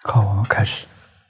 好，我们开始。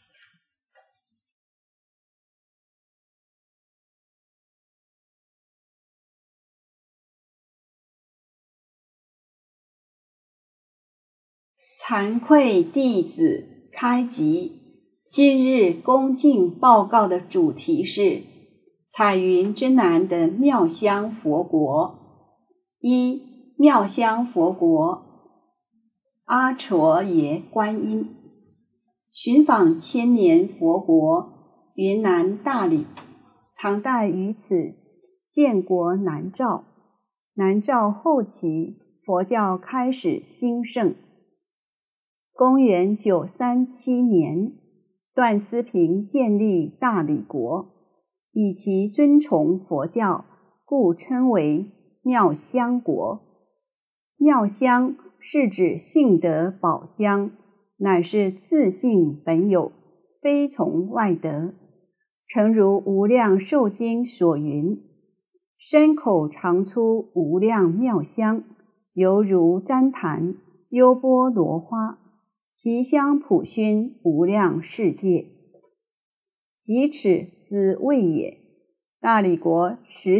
惭愧弟子开集。今日恭敬报告的主题是彩云之南的妙香佛国。一、妙香佛国，阿阇耶观音。寻访千年佛国，云南大理。唐代于此建国南诏。南诏后期，佛教开始兴盛。公元937年，段思平建立大理国，以其尊崇佛教，故称为妙香国。妙香是指性德宝香，乃是自性本有，非从外得。诚如无量寿经所云：身口常出无量妙香，犹如旃檀、优波罗花，其香普熏无量世界。即此之谓也。大理国时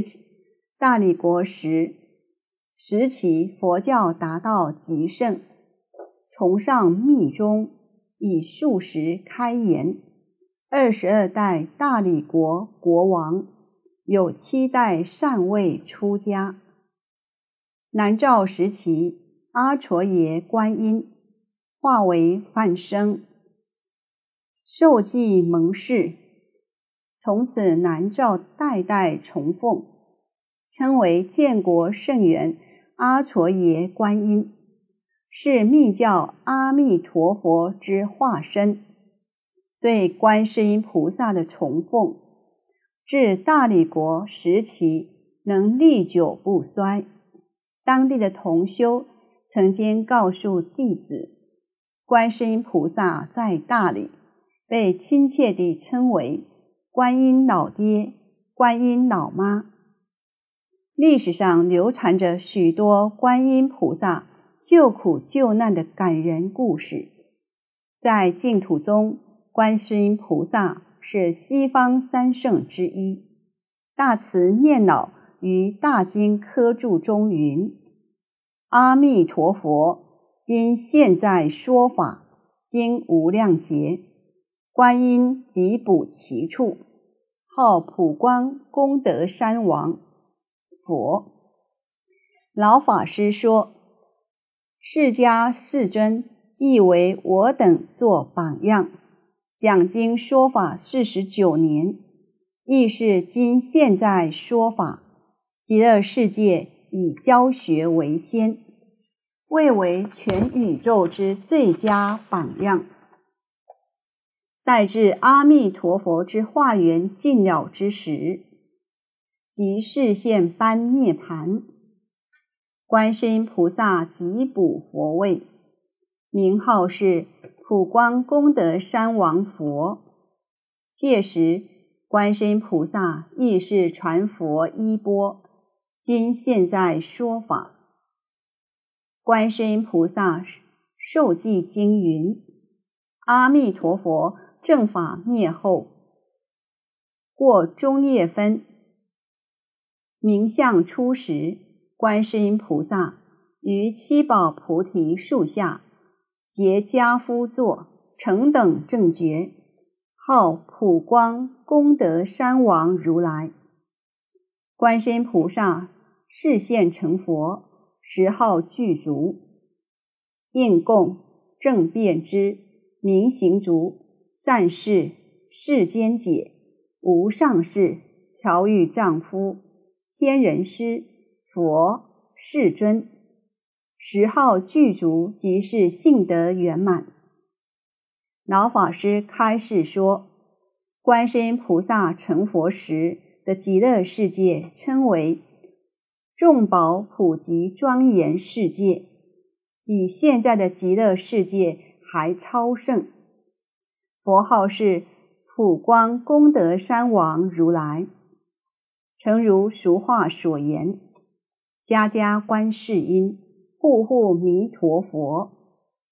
期佛教达到极盛，崇尚密宗，以数十开言。22代大理国国王，有7代禅位出家。南诏时期，阿阇耶观音化为梵声，受记蒙氏，从此南诏代代崇奉，称为建国圣元阿阇耶观音，是密教阿弥陀佛之化身。对观世音菩萨的崇奉，至大理国时期能历久不衰。当地的同修曾经告诉弟子，观世音菩萨在大理被亲切地称为观音老爹、观音老妈。历史上流传着许多观音菩萨救苦救难的感人故事。在净土中，观世音菩萨是西方三圣之一。大慈念老于大经科注中云：阿弥陀佛今现在说法，经无量劫，观音即补其处，号普光功德山王佛。老法师说，释迦世尊亦为我等做榜样，讲经说法49年，亦是今现在说法，极乐世界以教学为先，谓为全宇宙之最佳榜样。待至阿弥陀佛之化缘尽了之时，即示现般涅盘，观世音菩萨即补佛位，名号是普光功德山王佛。届时观世音菩萨亦是传佛衣钵，今现在说法。观世音菩萨受记经云：阿弥陀佛正法灭后，过中叶分，明相出时，观世音菩萨于七宝菩提树下结跏趺坐，成等正觉，号普光功德山王如来。观世音菩萨示现成佛，时号具足，应供正遍知明行足善事世间解无上士调御丈夫天人师佛世尊。时号具足即是性德圆满。老法师开示说，观世音菩萨成佛时的极乐世界称为众宝普及庄严世界，比现在的极乐世界还超胜。佛号是普光功德山王如来。诚如俗话所言，家家观世音，户户弥陀佛。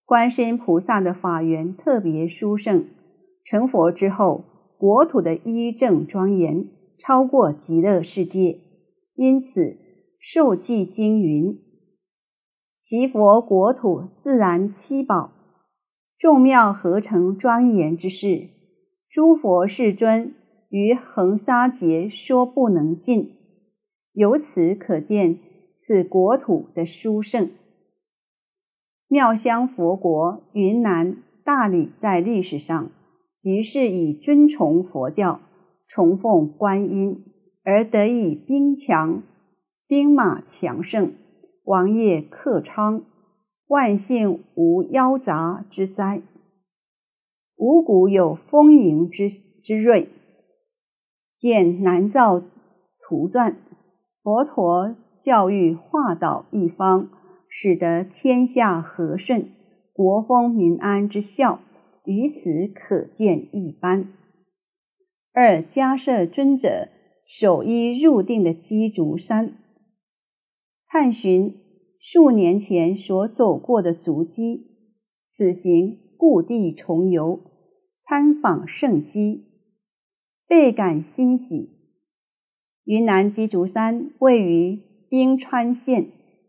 观世音菩萨的法缘特别殊胜，成佛之后，国土的依正庄严，超过极乐世界，因此受记经云：其佛国土自然七宝，众妙合成庄严之事，诸佛世尊于恒沙劫说不能尽。由此可见此国土的殊胜。妙香佛国云南大理在历史上即是以尊崇佛教、崇奉观音而得以兵马强盛，王业克昌，万姓无夭杂之灾，五谷有丰盈之瑞。见南诏图传，佛陀教育化导一方，使得天下和顺，国风民安之效，于此可见一斑。二、迦摄尊者首依入定的鸡足山，探寻数年前所走过的足迹，此行故地重游，参访圣迹，倍感欣喜。云南鸡足山位于宾川县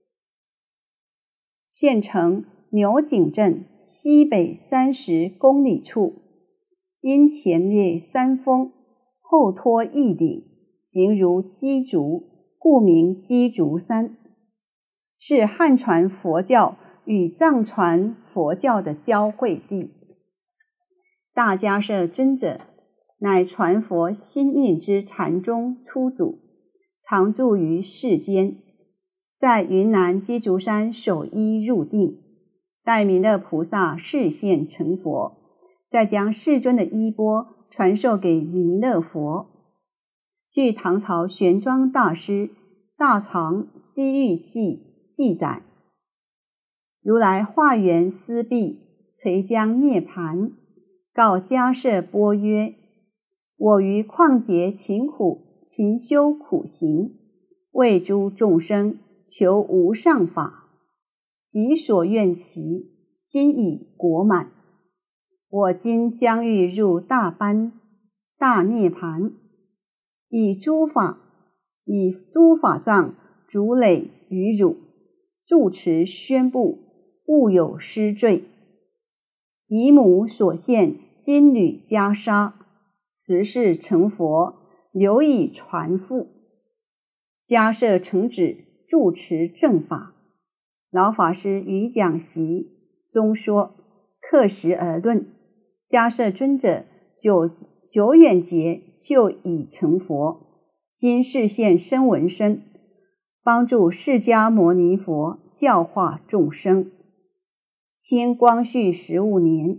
城牛井镇西北30公里处，因前列山峰，后托一顶，形如鸡足，故名鸡足山，是汉传佛教与藏传佛教的交汇地。大迦摄尊者乃传佛心印之禅宗初祖，常住于世间，在云南鸡足山首依入定，待弥勒菩萨示现成佛，再将世尊的衣钵传授给弥勒佛。据唐朝玄奘大师《大唐西域记》记载，如来化缘思毕，垂将涅盘，告迦摄波曰：我于旷劫勤修苦行，为诸众生求无上法，其所愿齐，今已果满。我今将欲入大般大涅盘，以诸法藏主累于汝，住持宣布，勿有失罪。姨母所现金缕袈裟，此事成佛，留以传付。迦摄承旨，住持正法。老法师于讲习中说，刻实而论，迦摄尊者久远劫就已成佛，今示现身闻身，帮助释迦牟尼佛教化众生。清光绪15年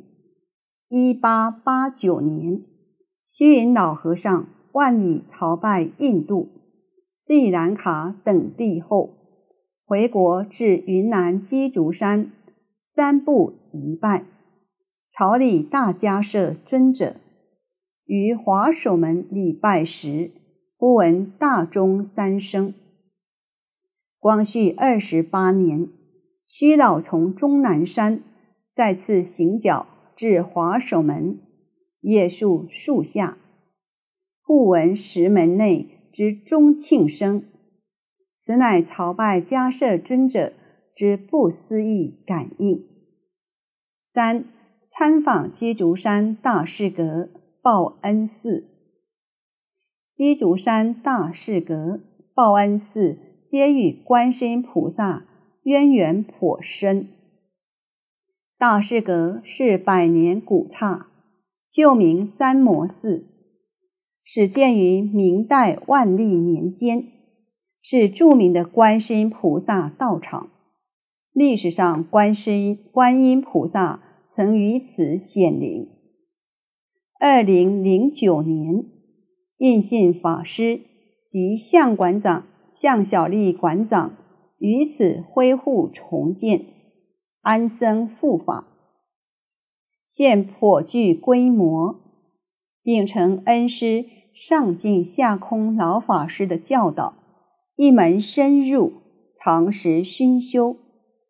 1889年，虚云老和尚万里朝拜印度、斯里兰卡等地后，回国至云南鸡足山3步一拜，朝礼大迦摄尊者。于华守门礼拜时，忽闻大钟3声。光绪28年，虚老从终南山再次行脚至华守门，夜宿树下，忽闻石门内之钟磬声，此乃朝拜迦摄尊者之不思议感应。三、参访鸡足山大士阁报恩寺。鸡足山大士阁、报恩寺皆与观世音菩萨渊源颇深。大士阁是百年古刹，旧名三摩寺，始建于明代万历年间，是著名的观世音菩萨道场。历史上观音菩萨曾于此显灵。2009年，印信法师及向小利馆长于此恢复重建，安僧护法，现颇具规模，秉承恩师上净下空老法师的教导，一门深入，常时熏修，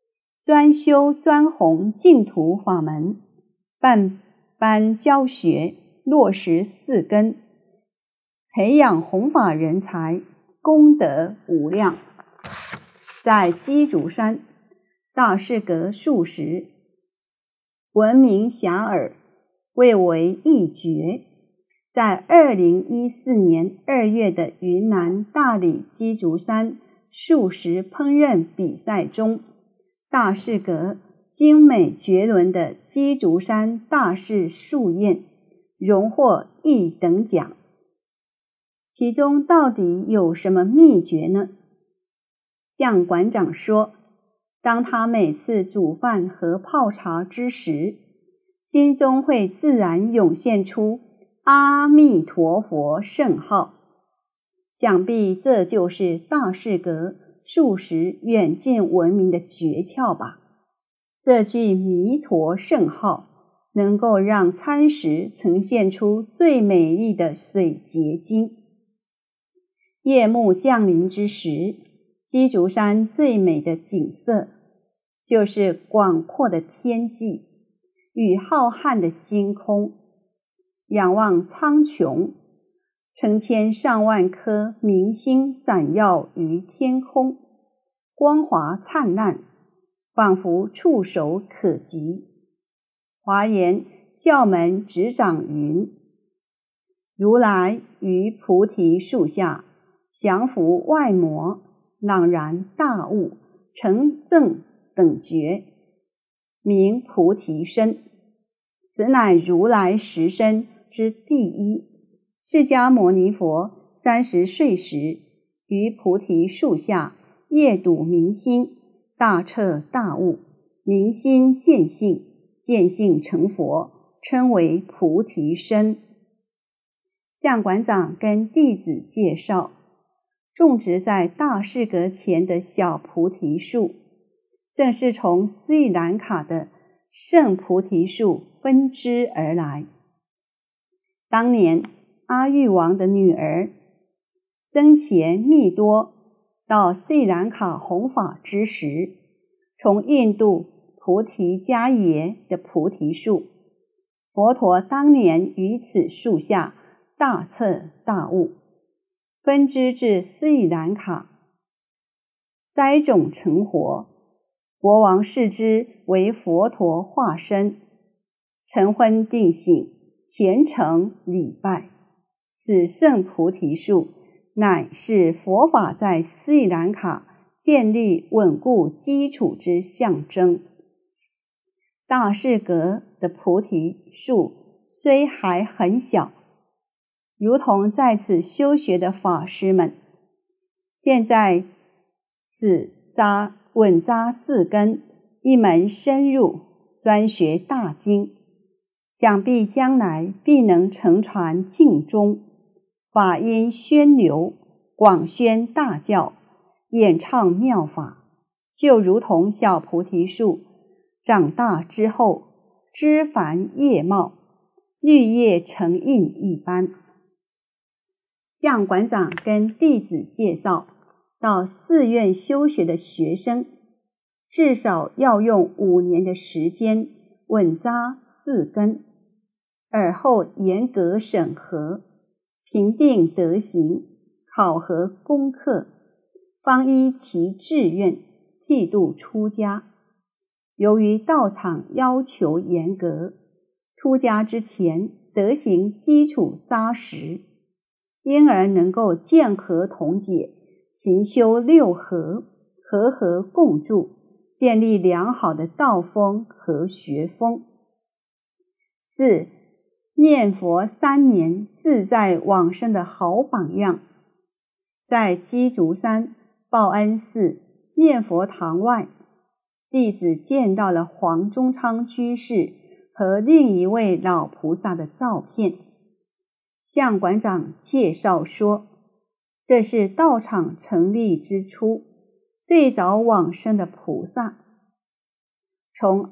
专修专弘净土法门，办班教学，落实四根，培养弘法人才，功德无量。在鸡足山大士革数十，闻名遐迩，蔚为一绝。在2014年2月的云南大理鸡足山素食烹饪比赛中，大士革精美绝伦的鸡足山大士素宴荣获1等奖。其中到底有什么秘诀呢？向馆长说，当他每次煮饭和泡茶之时，心中会自然涌现出阿弥陀佛圣号，想必这就是大士革素食远近闻名的诀窍吧。这句弥陀圣号能够让餐食呈现出最美丽的水结晶。夜幕降临之时，鸡足山最美的景色就是广阔的天际与浩瀚的星空。仰望苍穹，成千上万颗明星闪耀于天空，光华灿烂，仿佛触手可及。华严教门执掌云：如来于菩提树下，降伏外魔，朗然大悟，成正等觉，名菩提身。此乃如来实身之第一。释迦牟尼佛30岁时，于菩提树下夜睹明星，大彻大悟，明心见性，见性成佛，称为菩提身。向馆长跟弟子介绍，种植在大士革前的小菩提树，正是从斯里兰卡的圣菩提树分支而来。当年阿育王的女儿僧伽密多到斯里兰卡弘法之时，从印度菩提迦耶的菩提树，佛陀当年于此树下大彻大悟，分支至斯里兰卡，栽种成活。国王视之为佛陀化身，晨昏定省，虔诚礼拜。此圣菩提树乃是佛法在斯里兰卡建立稳固基础之象征。大士革的菩提树虽还很小，如同在此修学的法师们，现在此稳扎四根，一门深入，专学大经，想必将来必能承传净宗，法音宣流，广宣大教，演唱妙法，就如同小菩提树长大之后，枝繁叶茂，绿叶成荫一般。向馆长跟弟子介绍，到寺院修学的学生，至少要用5年的时间稳扎四根，而后严格审核，评定德行，考核功课，方依其志愿剃度出家。由于道场要求严格，出家之前德行基础扎实，因而能够见合同解，勤修6合，和合共住，建立良好的道风和学风。4. 念佛3年自在往生的好榜样。在鸡足山报恩寺念佛堂外，弟子见到了黄宗昌居士和另一位老菩萨的照片。向馆长介绍说，这是道场成立之初最早往生的菩萨。从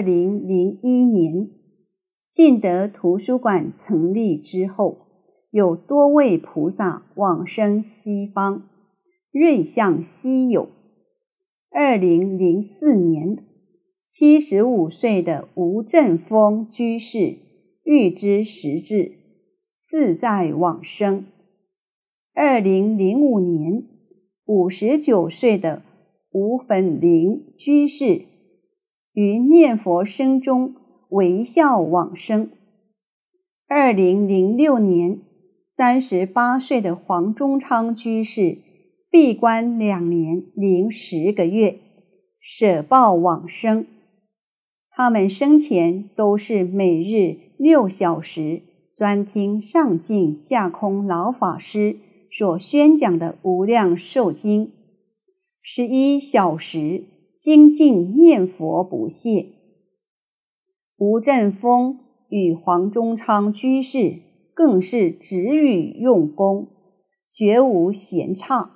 2001年信德图书馆成立之后，有多位菩萨往生西方，瑞相稀有。2004年 75岁的吴振峰居士预知时至，自在往生。2005年59岁的吴粉林居士于念佛声中微笑往生。2006年38岁的黄忠昌居士闭关2年零10个月，舍报往生。他们生前都是每日6小时专听上净下空老法师所宣讲的无量寿经，11小时精进念佛不懈。吴振峰与黄忠昌居士更是止语用功，绝无闲岔。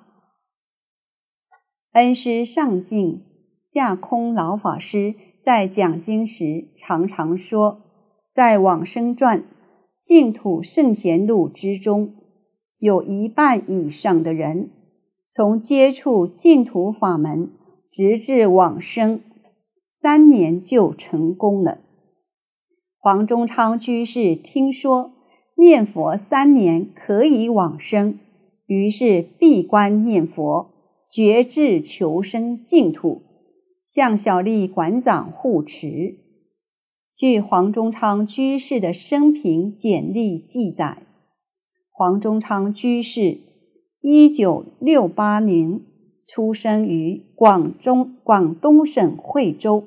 恩师上净下空老法师在讲经时常常说，在往生传净土圣贤录之中，有1半以上的人从接触净土法门直至往生3年就成功了。黄忠昌居士听说念佛3年可以往生，于是闭关念佛，决志求生净土，向小丽馆长护持。据黄忠昌居士的生平简历记载，黄忠昌居士1968年出生于广东省惠州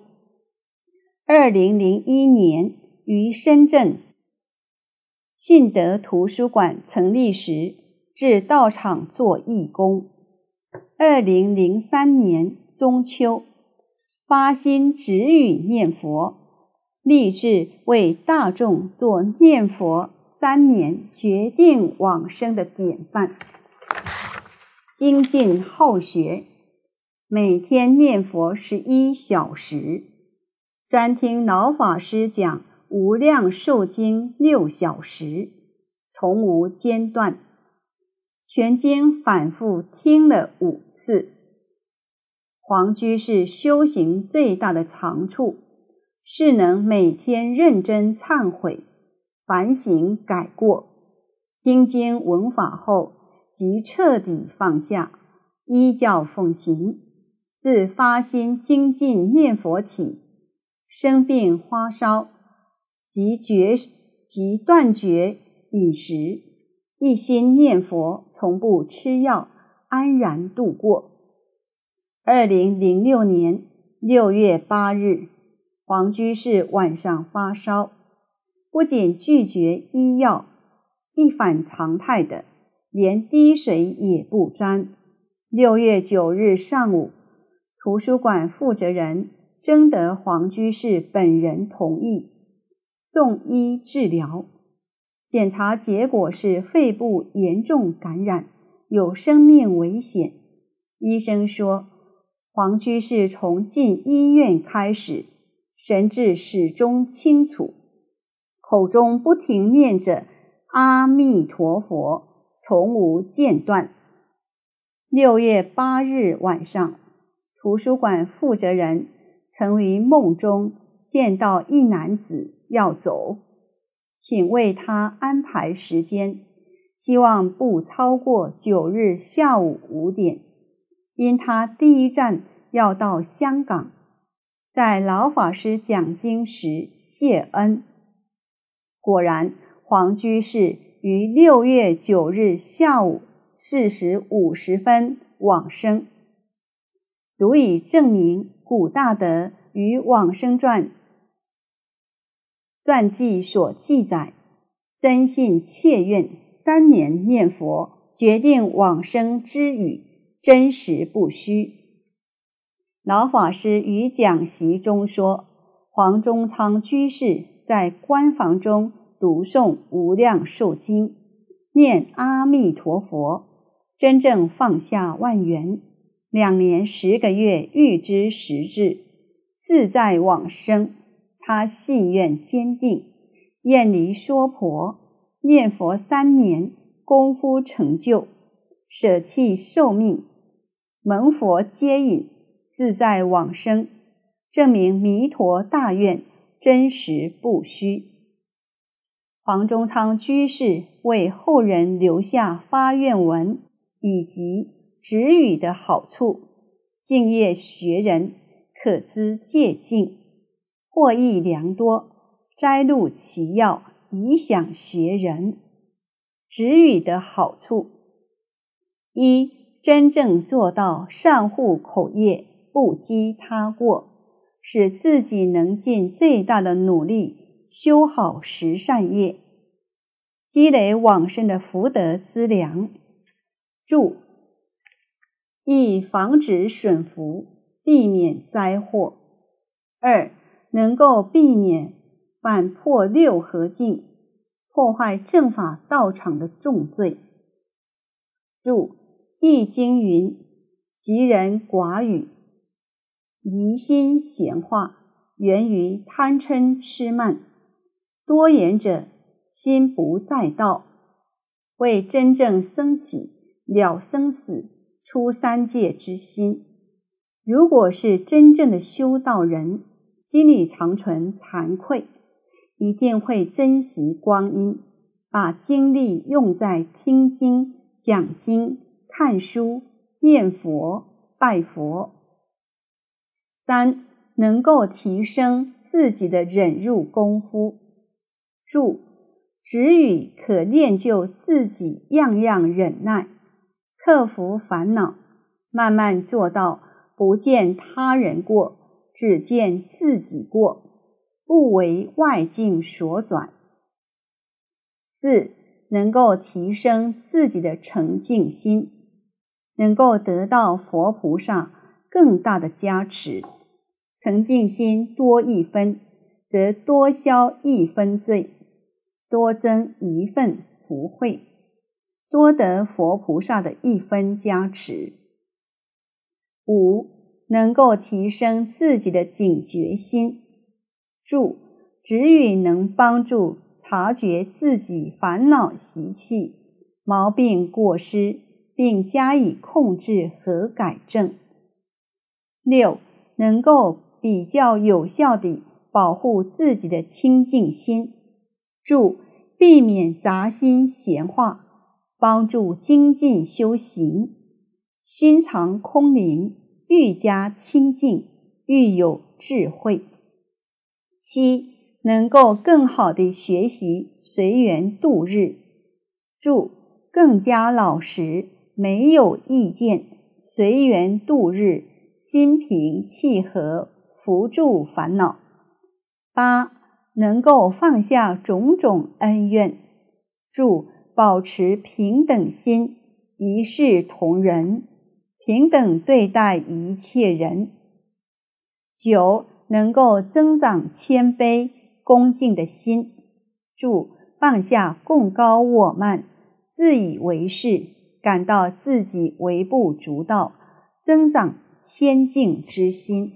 ，2001年于深圳信德图书馆成立时至道场做义工。2003年中秋发心止语念佛，立志为大众做念佛3年决定往生的典范。精进好学，每天念佛11小时，专听老法师讲无量寿经6小时，从无间断，全经反复听了5次。黄居士修行最大的长处是能每天认真忏悔，反省改过，听经闻法后即彻底放下，依教奉行。自发心精进念佛起，生病发烧即断绝饮食，一心念佛，从不吃药，安然度过。2006年6月8日，黄居士晚上发烧，不仅拒绝医药，一反常态的连滴水也不沾。6月9日上午，图书馆负责人征得黄居士本人同意，送医治疗。检查结果是肺部严重感染，有生命危险。医生说，黄居士从进医院开始，神志始终清楚，口中不停念着阿弥陀佛，从无间断。6月8日晚上，图书馆负责人曾于梦中见到一男子要走，请为他安排时间，希望不超过9日下午5点，因他第一站要到香港，在老法师讲经时谢恩。果然，黄居士于6月9日下午4时50分往生，足以证明古大德于往生传记所记载，真信切愿3年念佛决定往生之语真实不虚。老法师于讲习中说，黄忠昌居士在关房中读诵无量寿经，念阿弥陀佛，真正放下万缘，2年10个月预知时至，自在往生。他信愿坚定，厌离娑婆，念佛3年，功夫成就，舍弃寿命，蒙佛接引，自在往生， 证明弥陀大愿真实不虚。黄宗昌居士为后人留下发愿文以及止语的好处，敬业学人可资借鉴，获益良多，摘录其要，以享学人。止语的好处：一、真正做到善护口业，不积他过，使自己能尽最大的努力修好十善业，积累往生的福德资粮。注：以防止损福，避免灾祸。二、能够避免反破六合境，破坏正法道场的重罪。注：易经云：吉人寡语，疑心闲话，源于贪嗔痴慢，多言者心不在道，为真正升起了生死出三界之心。如果是真正的修道人，心里常存惭愧，一定会珍惜光阴，把精力用在听经、讲经、看书、念佛、拜佛。三、能够提升自己的忍辱功夫。注：止语可练就自己样样忍耐，克服烦恼，慢慢做到不见他人过，只见自己过，不为外境所转。四、能够提升自己的诚敬心，能够得到佛菩萨更大的加持。诚敬心多一分，则多消一分罪，多增一份福慧，多得佛菩萨的一分加持。五、能够提升自己的警觉心。注：止语能帮助察觉自己烦恼习气、毛病过失，并加以控制和改正。六、能够比较有效地保护自己的清净心。注：避免杂心闲话，帮助精进修行，心常空灵，愈加清净，愈有智慧。七、能够更好地学习随缘度日。注：更加老实，没有意见，随缘度日，心平气和，扶助烦恼。八、能够放下种种恩怨。注：保持平等心，一视同仁，平等对待一切人。九、能够增长谦卑恭敬的心。注：放下贡高我慢，自以为是，感到自己微不足道，增长谦敬之心。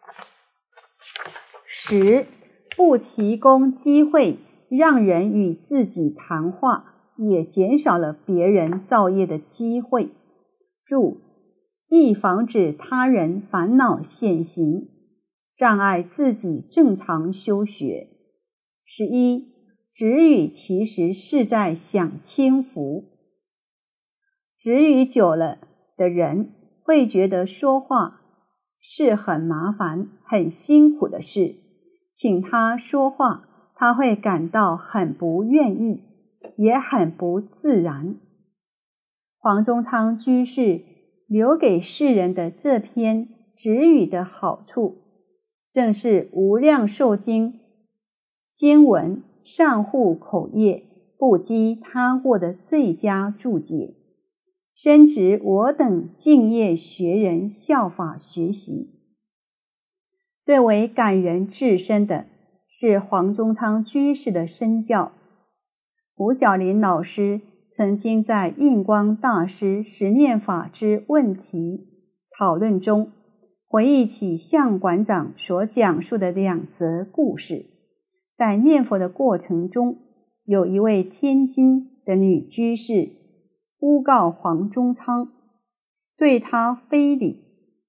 十、不提供机会让人与自己谈话，也减少了别人造业的机会。注：易防止他人烦恼现行，障碍自己正常修学。11、止语其实是在享清福。止语久了的人会觉得说话是很麻烦、很辛苦的事，请他说话，他会感到很不愿意，也很不自然。黄宗昌居士留给世人的这篇止语的好处，正是《无量寿经》经文善护口业，不积他过的最佳注解，深值我等敬业学人效法学习。最为感人至深的是黄宗昌居士的身教。胡小林老师曾经在印光大师十念法之问题讨论中，回忆起向馆长所讲述的2则故事。在念佛的过程中，有一位天津的女居士诬告黄宗昌对他非礼，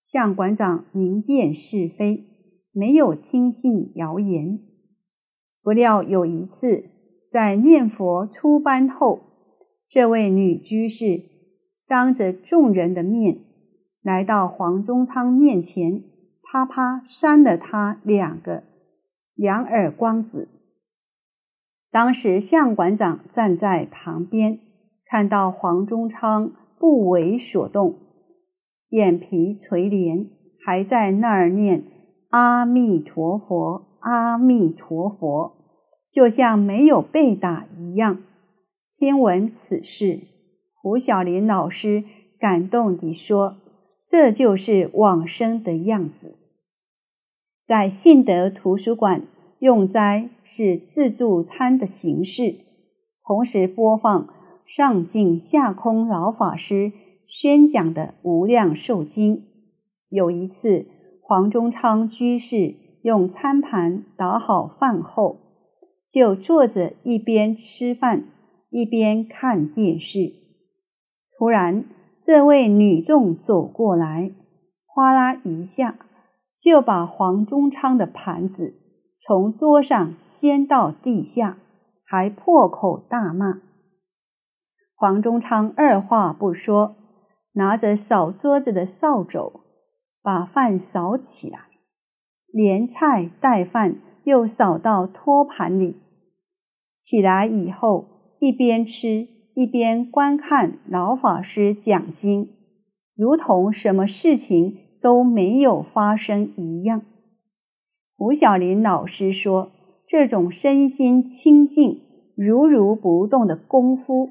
向馆长明辨是非，没有听信谣言。不料有一次，在念佛出班后，这位女居士当着众人的面来到黄宗昌面前，啪啪扇了他2个两耳光子。当时向馆长站在旁边，看到黄宗昌不为所动，眼皮垂帘，还在那儿念阿弥陀佛，阿弥陀佛，就像没有被打一样。听闻此事，胡小林老师感动地说，这就是往生的样子。在信德图书馆用斋是自助餐的形式，同时播放上净下空老法师宣讲的无量寿经。有一次，黄宗昌居士用餐盘打好饭后，就坐着一边吃饭一边看电视。突然，这位女众走过来，哗啦一下就把黄宗昌的盘子从桌上掀到地下，还破口大骂。黄宗昌二话不说，拿着扫桌子的扫帚把饭扫起来，连菜带饭又扫到托盘里。起来以后，一边吃一边观看老法师讲经，如同什么事情都没有发生一样。胡小林老师说，这种身心清净、如如不动的功夫，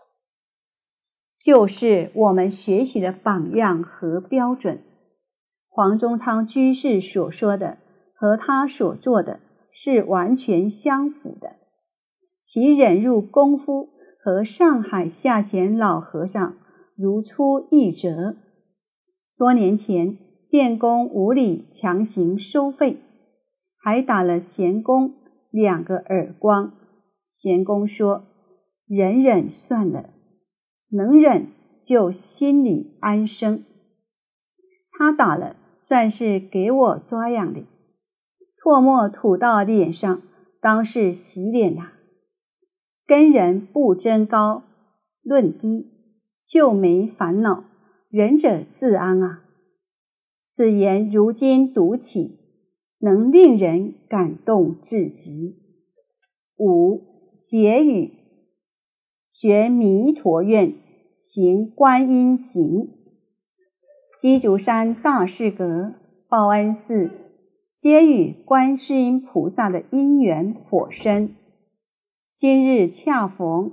就是我们学习的榜样和标准。黄宗昌居士所说的和他所做的是完全相符的，其忍辱功夫和上海下贤老和尚如出一辙。多年前，电工无理强行收费，还打了贤公2个耳光。贤公说，忍忍算了，能忍就心里安生。他打了算是给我抓痒的，唾沫吐到脸上，当是洗脸啊。跟人不争高论低，就没烦恼，仁者自安啊。此言如今读起，能令人感动至极。5. 结语：学弥陀愿，行观音行。鸡足山大士阁、报恩寺皆与观世音菩萨的因缘颇深。今日恰逢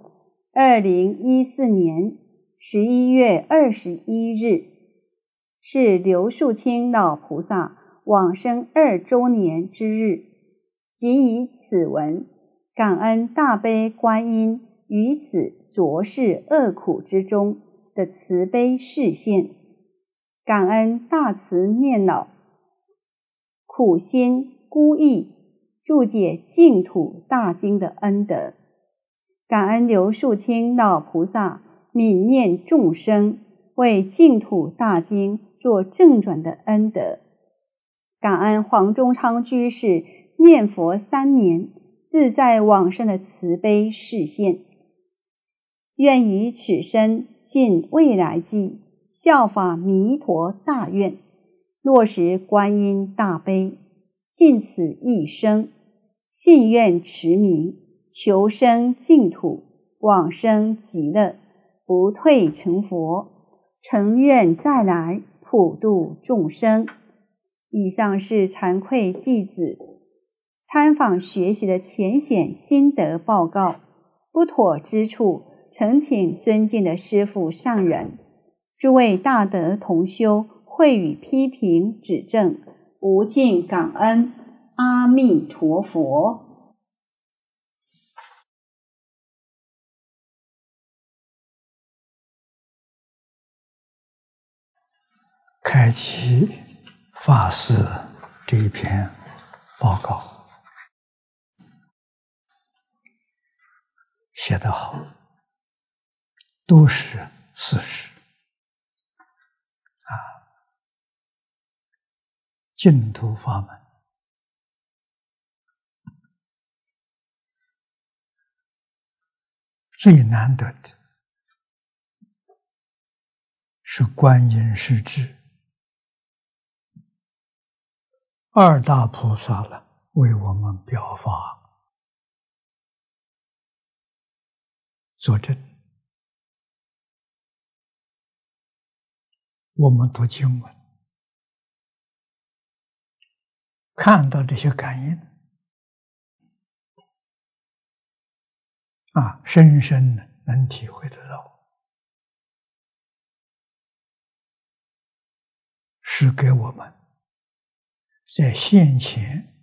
2014年11月21日，是刘树清老菩萨往生2周年之日，仅以此文感恩大悲观音于此浊世恶苦之中的慈悲示现，感恩大慈念老苦心孤诣注解净土大经的恩德，感恩刘树清老菩萨悯念众生，为净土大经做正转的恩德，感恩黄宗昌居士念佛3年自在往生的慈悲示现。愿以此生尽未来际，效法弥陀大愿，落实观音大悲，尽此一生，信愿持名，求生净土，往生极乐，不退成佛，诚愿再来普度众生。以上是惭愧弟子参访学习的浅显心得报告，不妥之处，诚请尊敬的师父上人、诸位大德同修会予批评指正，无尽感恩。阿弥陀佛。 开启法师这一篇报告，写得好，都是事实。 净土法门最难得的是观音势至二大菩萨了，为我们表法作证。我们读经文，看到这些感应深深能体会得到，是给我们在现前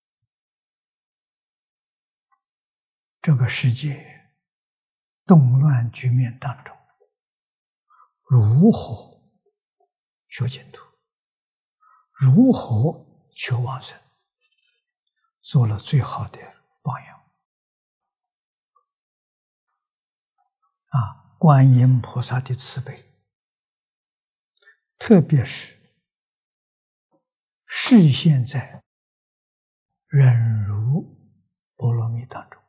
这个世界动乱局面当中，如何修净土，如何求往生，做了最好的榜样。观音菩萨的慈悲，特别是示现在忍辱波罗蜜当中。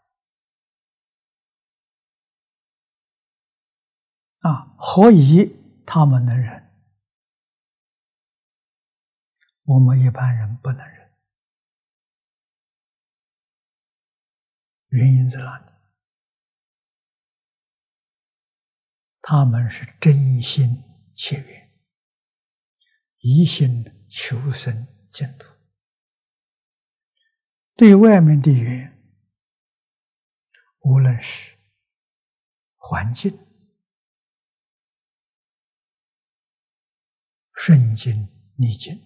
何以他们能忍？我们一般人不能忍。原因在哪里？他们是真心切愿，一心求生净土，对外面的缘，无论是环境、顺境、逆境，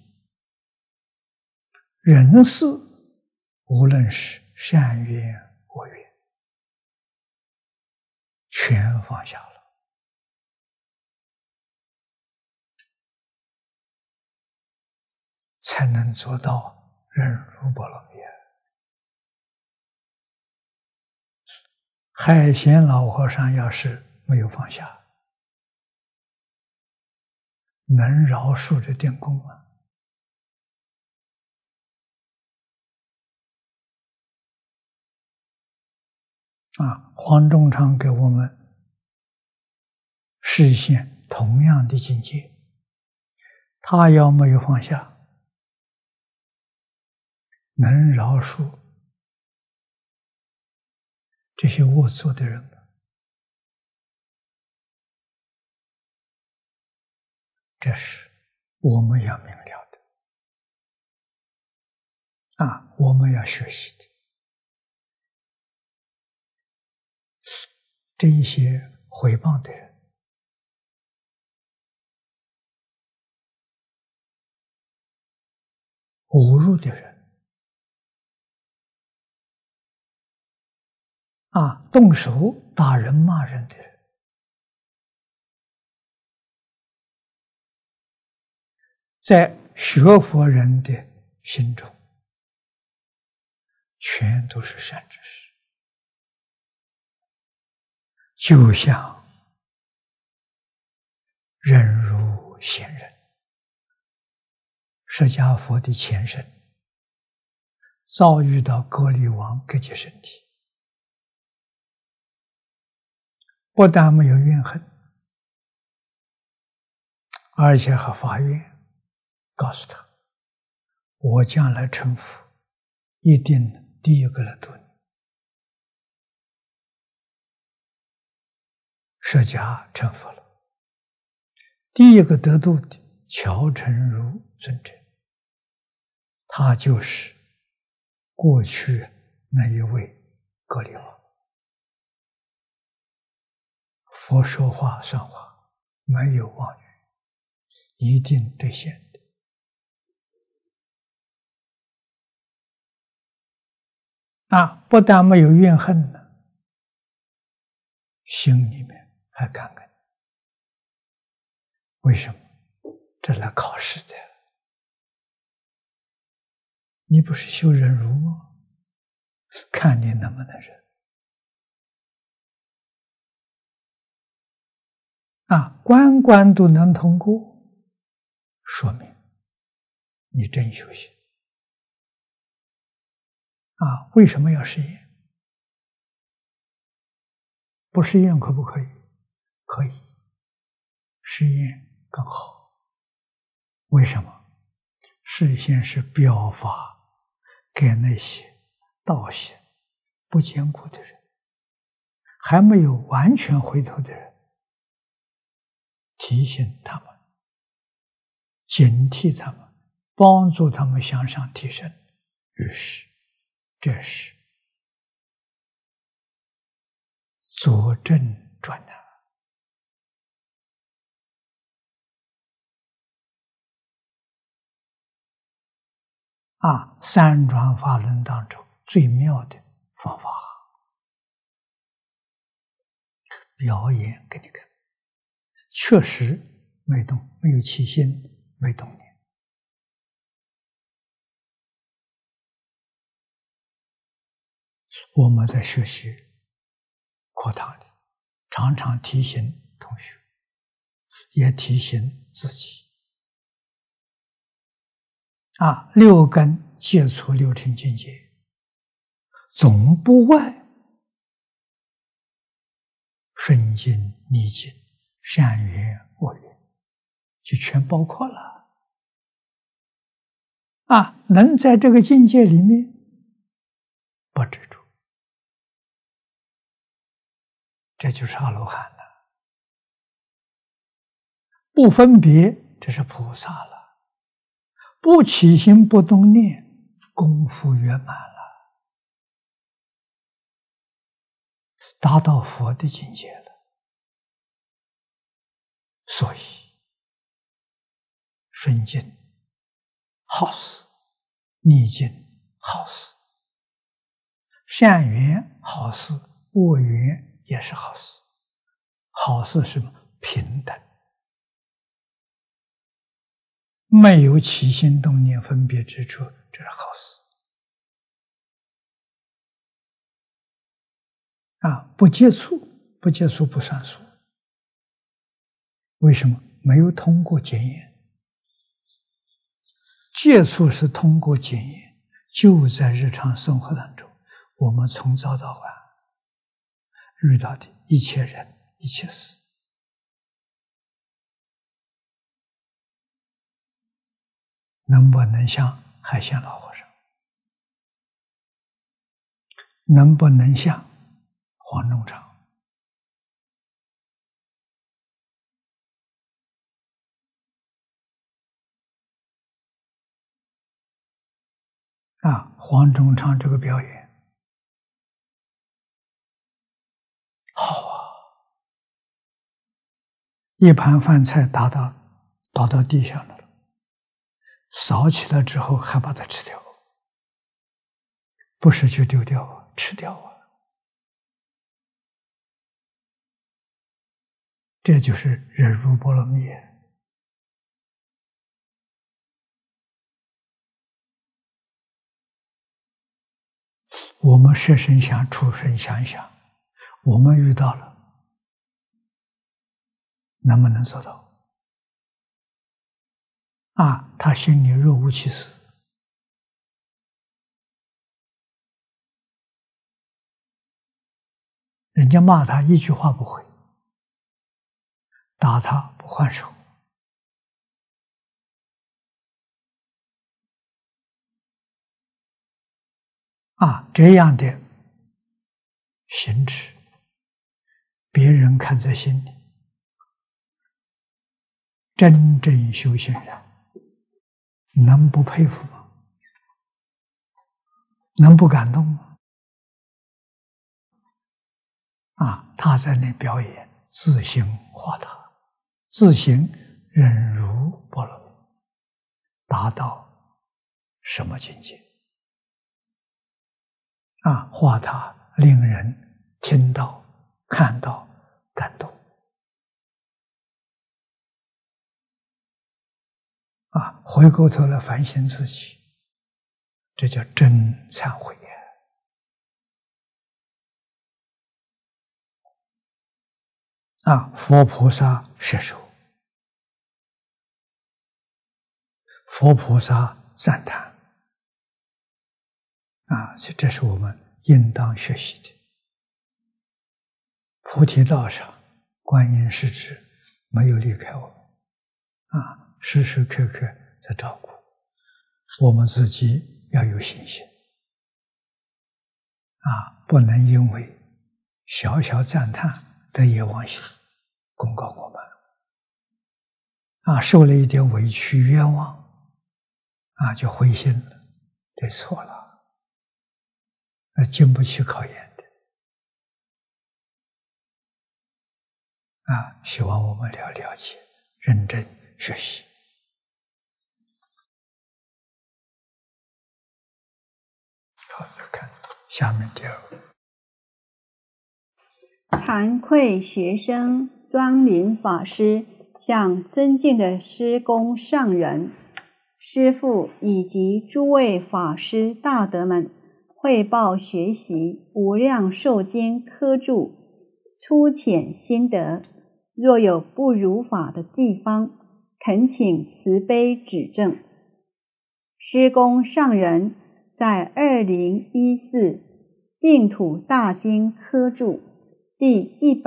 人事，无论是善缘、恶缘，全放下了，才能做到忍辱波罗蜜。海贤老和尚要是没有放下，能饶恕这点功吗？黄仲昌给我们示现同样的境界，他要没有放下，能饶恕这些恶作的人吗？这是我们要明了的，我们要学习的。这一些毁谤的人，侮辱的人，动手打人骂人的人，在学佛人的心中，全都是善知识。就像忍辱贤人，释迦佛的前身遭遇到割离王割截身体，不但没有怨恨，而且还发愿告诉他，我将来成佛，一定第一个来度你。释迦成佛了，第一个得度的乔成如尊者，他就是过去那一位割离王。佛说话算话，没有妄语，一定兑现的。不但没有怨恨呢，心里面还感恩。为什么？这来考试的。你不是修忍辱吗？看你能不能忍。关关都能通过，说明你真修行啊！为什么要试验？不试验可不可以？可以，试验更好。为什么？事先是表法给那些道行不坚固的人，还没有完全回头的人，提醒他们，警惕他们，帮助他们向上提升。于是，这是佐证转难三转法轮当中最妙的方法，表演给你看，确实没动，没有起心，没动念。我们在学习课堂里，常常提醒同学，也提醒自己六根接触六尘境界，总不外顺境、逆境、善缘、恶缘，就全包括了。能在这个境界里面不执着，这就是阿罗汉了。不分别，这是菩萨了。不起心不动念，功夫圆满了，达到佛的境界了。所以顺境好事，逆境好事，善缘好事，恶缘也是好事。好事是什么？平等，没有起心动念分别之处，这是好事。不接触，不接触不算数。为什么？没有通过检验。接触是通过检验，就在日常生活当中，我们从早到晚遇到的一切人、一切事，能不能像海鲜老和尚？能不能像黄忠昌？黄忠昌这个表演好一盘饭菜倒到地上了，扫起来之后还把它吃掉，不是去丢掉吃掉这就是忍辱波罗蜜。我们设身想处身想一想，我们遇到了，能不能做到？他心里若无其事，人家骂他一句话不回，打他不还手，这样的行持，别人看在心里，真正修行人能不佩服吗？能不感动吗？他在那表演自行化他，自行忍辱波罗蜜，达到什么境界？化他令人听到、看到、感动。回过头来反省自己，这叫真忏悔佛菩萨摄受，佛菩萨赞叹所以这是我们应当学习的。菩提道上，观音是指没有离开我们时时刻刻在照顾我们自己，要有信心不能因为小小赞叹得意忘形，公告我们受了一点委屈冤枉就灰心了，这错了，那经不起考验的希望我们了解，认真学习。好，再看下面第二个。 惭愧学生庄林法师向尊敬的师公上人、师父以及诸位法师大德们汇报学习无量寿经科注粗浅心得，若有不如法的地方，恳请慈悲指正。师公上人在2014净土大经科注第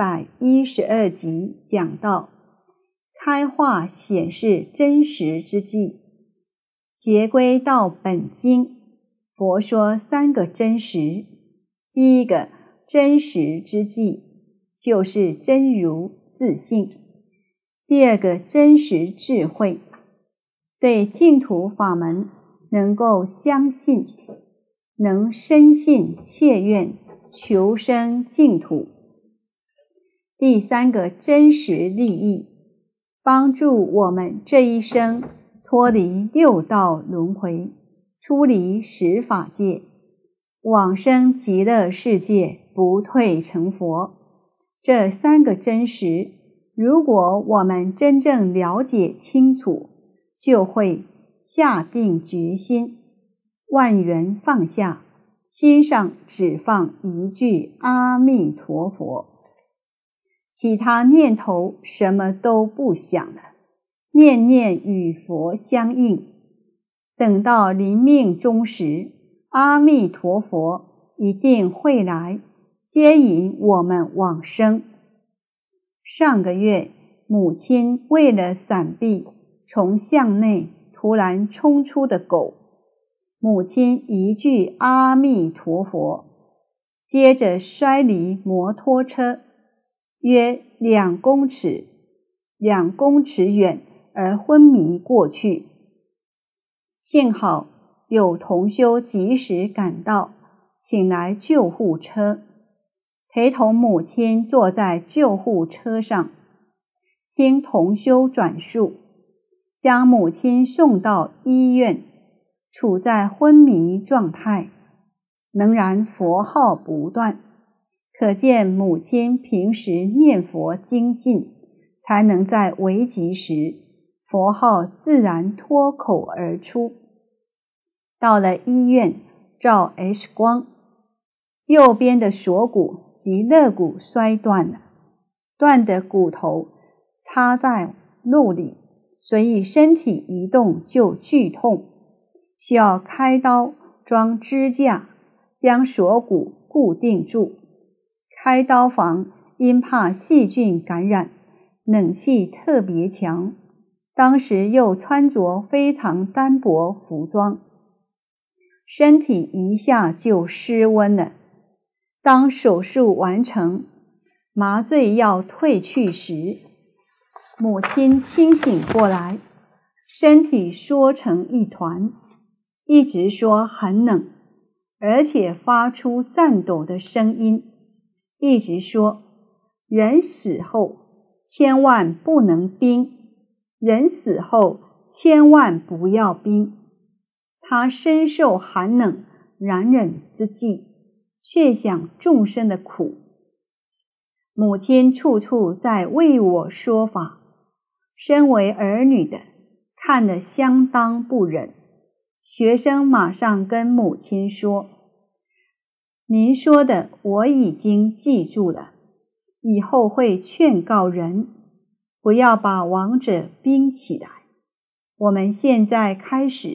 112集讲到，开化显示真实之际，结归到本经，佛说3个真实。第一个真实之际，就是真如自性；第二个真实智慧，对净土法门能够相信，能深信切愿求生净土；第3个真实利益，帮助我们这一生脱离6道轮回，出离十法界，往生极乐世界，不退成佛。这3个真实，如果我们真正了解清楚，就会下定决心，万缘放下，心上只放一句阿弥陀佛，其他念头什么都不想了，念念与佛相应。等到临命终时，阿弥陀佛一定会来接引我们往生。上个月，母亲为了闪避从巷内突然冲出的狗，母亲一句阿弥陀佛，接着摔离摩托车约2公尺远而昏迷过去。幸好有同修及时赶到，请来救护车，陪同母亲坐在救护车上，听同修转述，将母亲送到医院，处在昏迷状态，仍然佛号不断，可见母亲平时念佛精进，才能在危急时佛号自然脱口而出。到了医院照 X 光，右边的锁骨及肋骨摔断了，断的骨头插在肉里，所以身体移动就剧痛，需要开刀装支架将锁骨固定住。开刀房因怕细菌感染，冷气特别强，当时又穿着非常单薄服装，身体一下就失温了。当手术完成，麻醉药退去时，母亲清醒过来，身体缩成一团，一直说很冷，而且发出颤抖的声音，一直说人死后千万不能冰，人死后千万不要冰。他深受寒冷难忍之际，却想众生的苦。母亲处处在为我说法，身为儿女的看得相当不忍。学生马上跟母亲说，您说的我已经记住了，以后会劝告人不要把亡者冰起来。我们现在开始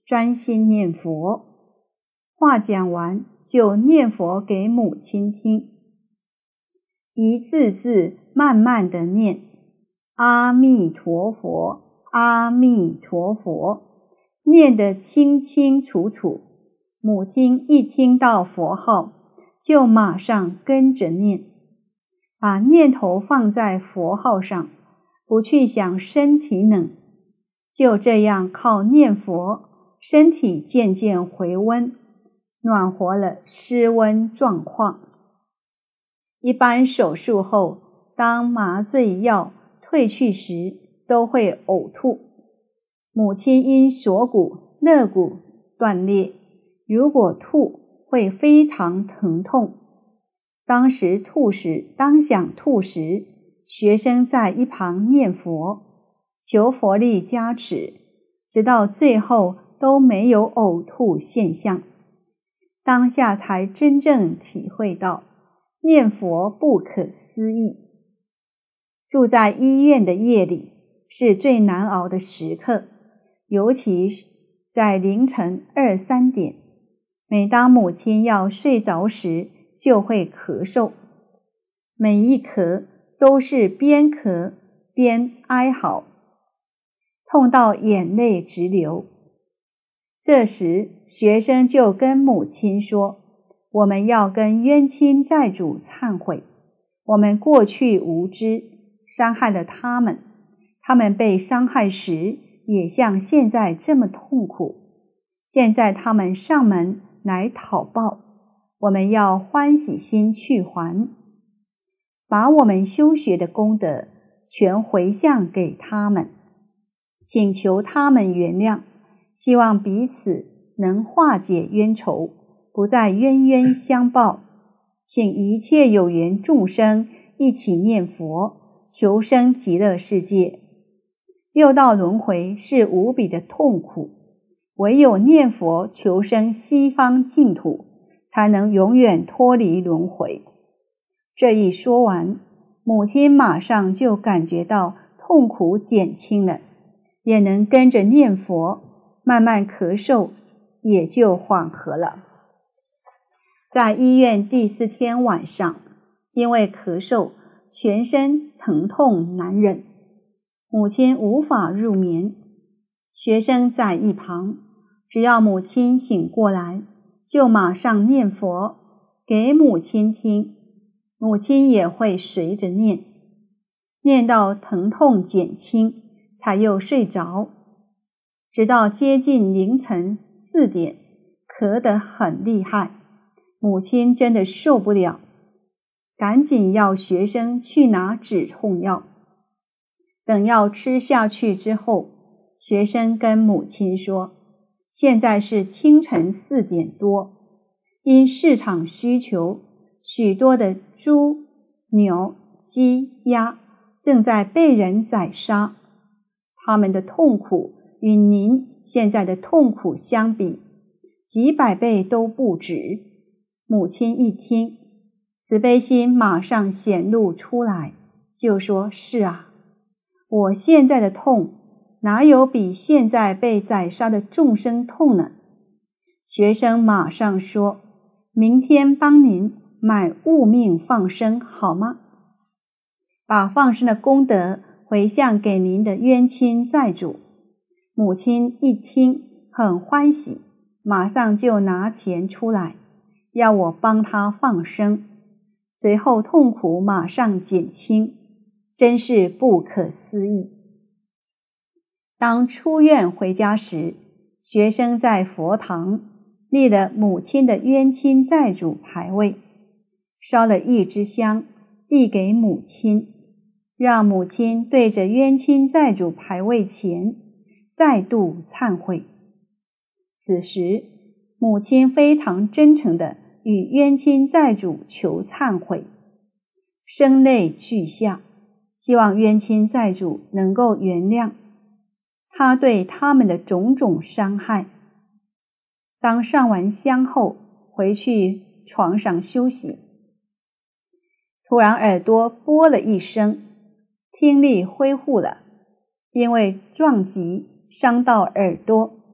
专心念佛。话讲完，就念佛给母亲听，一字字慢慢地念，阿弥陀佛，阿弥陀佛，念得清清楚楚。母亲一听到佛号，就马上跟着念，把念头放在佛号上，不去想身体冷。就这样靠念佛，身体渐渐回温，暖和了失温状况。一般手术后，当麻醉药退去时，都会呕吐。母亲因锁骨、肋骨断裂，如果吐，会非常疼痛。当想吐时，学生在一旁念佛，求佛力加持，直到最后都没有呕吐现象。当下才真正体会到念佛不可思议。住在医院的夜里是最难熬的时刻，尤其在凌晨2、3点，每当母亲要睡着时，就会咳嗽，每一咳都是边咳边哀嚎，痛到眼泪直流。这时学生就跟母亲说，我们要跟冤亲债主忏悔，我们过去无知，伤害了他们，他们被伤害时也像现在这么痛苦，现在他们上门来讨报，我们要欢喜心去还，把我们修学的功德全回向给他们，请求他们原谅，希望彼此能化解冤仇，不再冤冤相报，请一切有缘众生一起念佛，求生极乐世界。六道轮回是无比的痛苦，唯有念佛求生西方净土，才能永远脱离轮回。这一说完，母亲马上就感觉到痛苦减轻了，也能跟着念佛，慢慢咳嗽也就缓和了。在医院第4天晚上，因为咳嗽，全身疼痛难忍，母亲无法入眠。学生在一旁，只要母亲醒过来，就马上念佛给母亲听，母亲也会随着念，念到疼痛减轻，才又睡着。直到接近凌晨4点，咳得很厉害，母亲真的受不了，赶紧要学生去拿止痛药。等药吃下去之后，学生跟母亲说，现在是清晨4点多，因市场需求，许多的猪、牛、鸡、鸭正在被人宰杀，他们的痛苦与您现在的痛苦相比，几百倍都不止。母亲一听，慈悲心马上显露出来，就说，是啊，我现在的痛哪有比现在被宰杀的众生痛呢？学生马上说，明天帮您买物命放生好吗？把放生的功德回向给您的冤亲债主。母亲一听很欢喜，马上就拿钱出来，要我帮他放生，随后痛苦马上减轻，真是不可思议。当出院回家时，学生在佛堂立了母亲的冤亲债主牌位，烧了1支香递给母亲，让母亲对着冤亲债主牌位前再度忏悔。此时母亲非常真诚地与冤亲债主求忏悔，声泪俱下，希望冤亲债主能够原谅他对他们的种种伤害。当上完香后，回去床上休息，突然耳朵啵了一声，听力恢复了。因为撞击伤到耳朵，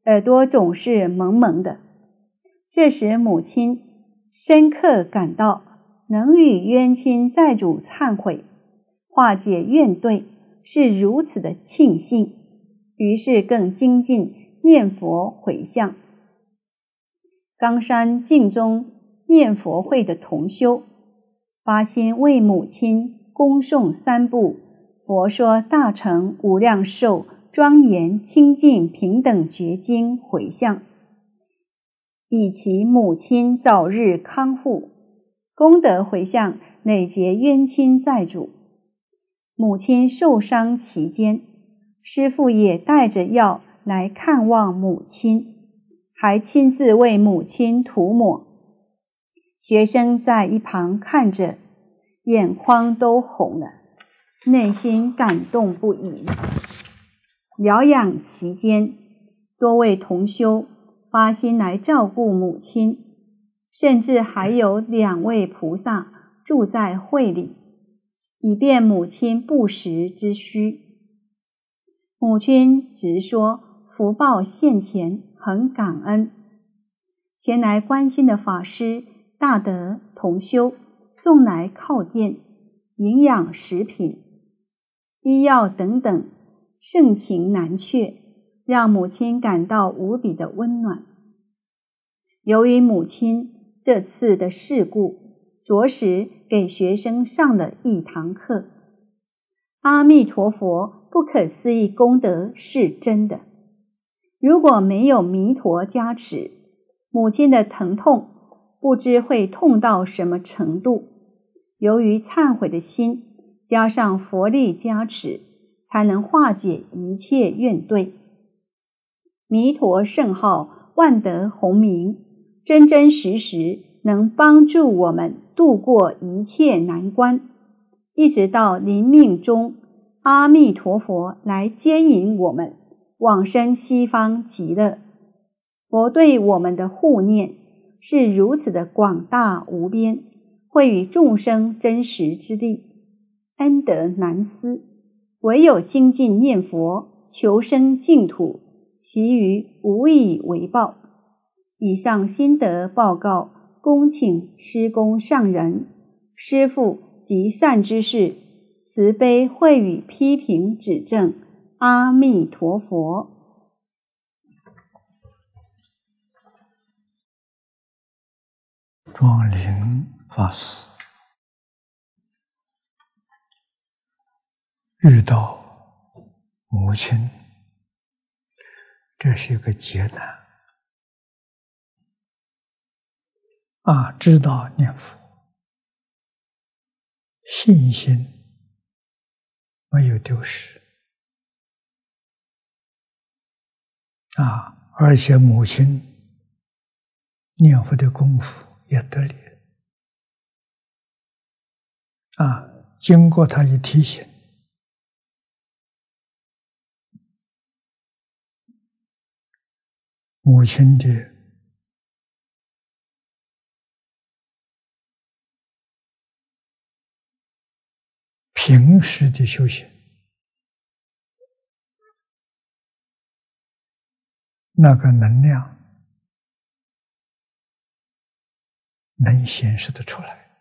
耳朵总是蒙蒙的。这时母亲深刻感到能与冤亲债主忏悔，化解怨怼是如此的庆幸，于是更精进念佛回向。冈山净宗念佛会的同修发心为母亲恭诵3部佛说大乘无量寿庄严清净平等觉经回向，以其母亲早日康复，功德回向累劫冤亲债主。母亲受伤期间，师父也带着药来看望母亲，还亲自为母亲涂抹。学生在一旁看着，眼眶都红了，内心感动不已。疗养期间，多位同修发心来照顾母亲，甚至还有2位菩萨住在会里，以便母亲不时之需。母亲直说福报现前，很感恩。前来关心的法师、大德同修送来靠垫、营养食品、医药等等，盛情难却，让母亲感到无比的温暖。由于母亲这次的事故，着实给学生上了一堂课。阿弥陀佛不可思议功德是真的，如果没有弥陀加持，母亲的疼痛不知会痛到什么程度。由于忏悔的心加上佛力加持，才能化解一切怨怼。弥陀圣号万德洪名，真真实实能帮助我们度过一切难关，一直到临命中，阿弥陀佛来接引我们往生西方极乐。佛对我们的护念是如此的广大无边，会与众生真实之力，恩德难思，唯有精进念佛，求生净土，其余无以为报。以上心得报告，恭请师公上人、师父及善知识慈悲惠语批评指正。阿弥陀佛。 庄林法师遇到母亲，这是一个劫难知道念佛，信心没有丢失而且母亲念佛的功夫也得力经过他一提醒，母亲的平时的修行，那个能量能显示得出来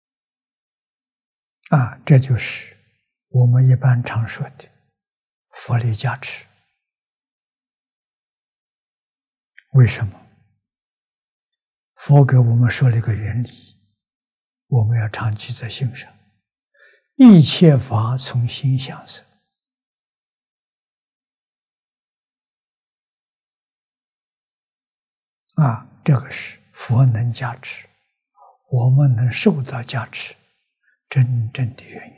这就是我们一般常说的佛力加持。为什么？佛给我们说了一个原理，我们要常记在心上：一切法从心想生。这个是佛能加持，我们能受到加持，真正的原因。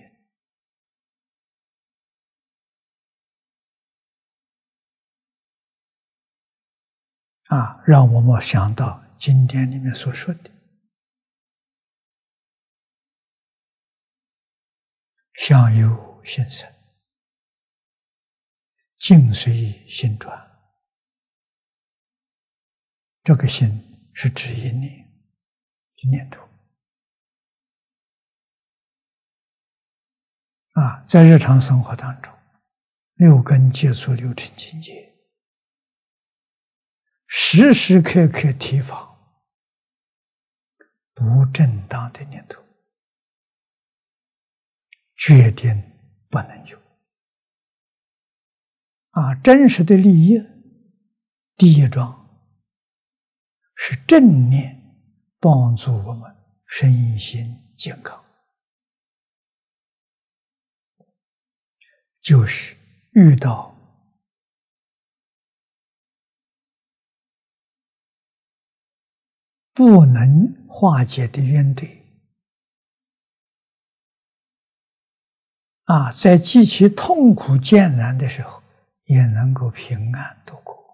让我们想到经典里面所说的相由心生，境随心转。这个心是指一念头在日常生活当中，六根接触六尘境界， 时时刻刻提防不正当的念头，决定不能有。真实的利益，第一桩是正念帮助我们身心健康，就是遇到不能化解的冤对，在极其痛苦艰难的时候，也能够平安度过。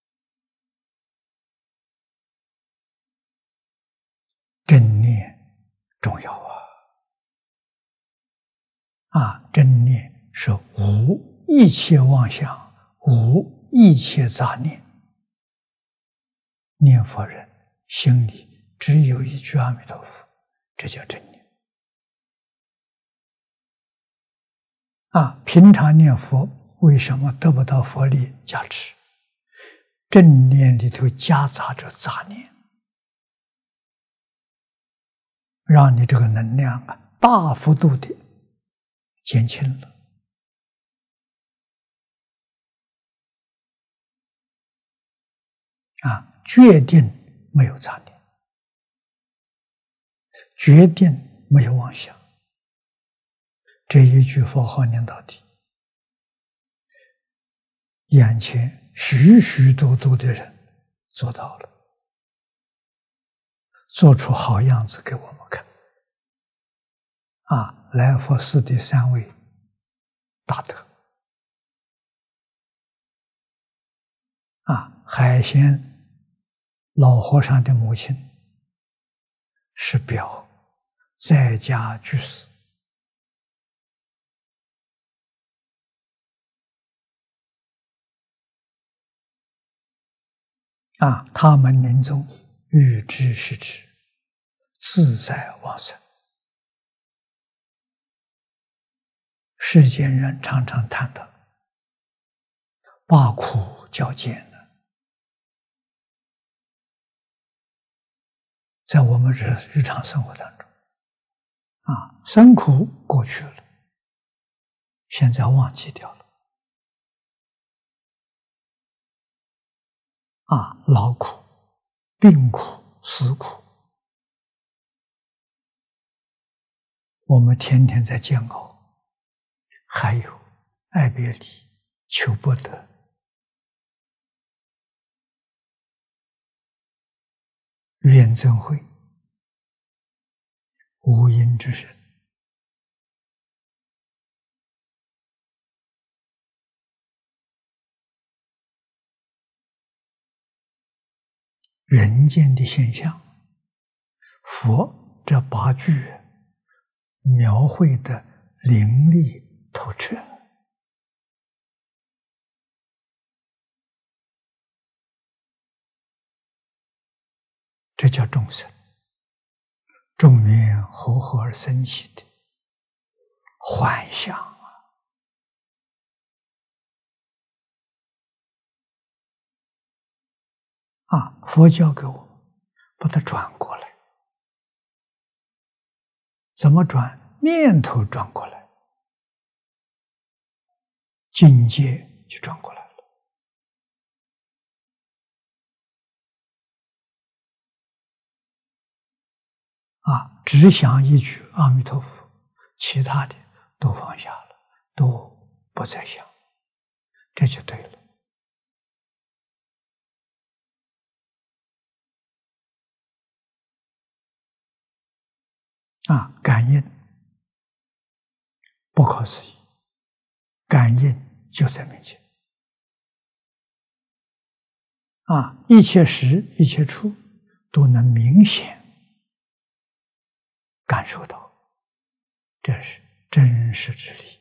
正念重要正念是无一切妄想，无一切杂念。念佛人心里只有一句阿弥陀佛，这叫正念。平常念佛为什么得不到佛力加持？正念里头夹杂着杂念，让你这个能量大幅度的减轻了。决定没有杂念，决定没有妄想。这一句佛号念到底，眼前许许多多的人做到了，做出好样子给我们看。来佛寺的3位大德，海鲜老和尚的母亲是表在家居士，他们临终欲知是知，自在往生。世间人常常谈到把苦教艰难，在我们日常生活当中，生苦过去了，现在忘记掉了。劳苦、病苦、死苦，我们天天在煎熬，还有爱别离、求不得，怨憎会，无因之身。人间的现象，佛这8句描绘的淋漓透彻。这叫众生，众缘和合而生起的幻象佛教给我们把它转过来，怎么转？念头转过来，境界就转过来了。只想一句阿弥陀佛，其他的都放下了，都不再想，这就对了。感应不可思议，感应就在面前。一切时一切处都能明显感受到，这是真实之理。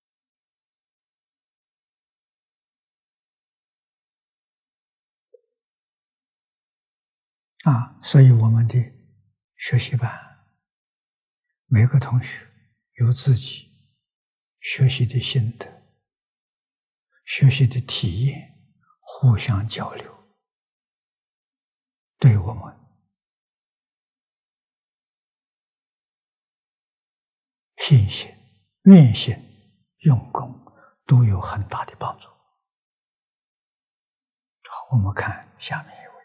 所以我们的学习班，每个同学有自己学习的心得、学习的体验，互相交流， 对我们信心、愿心、用功都有很大的帮助。好，我们看下面一位。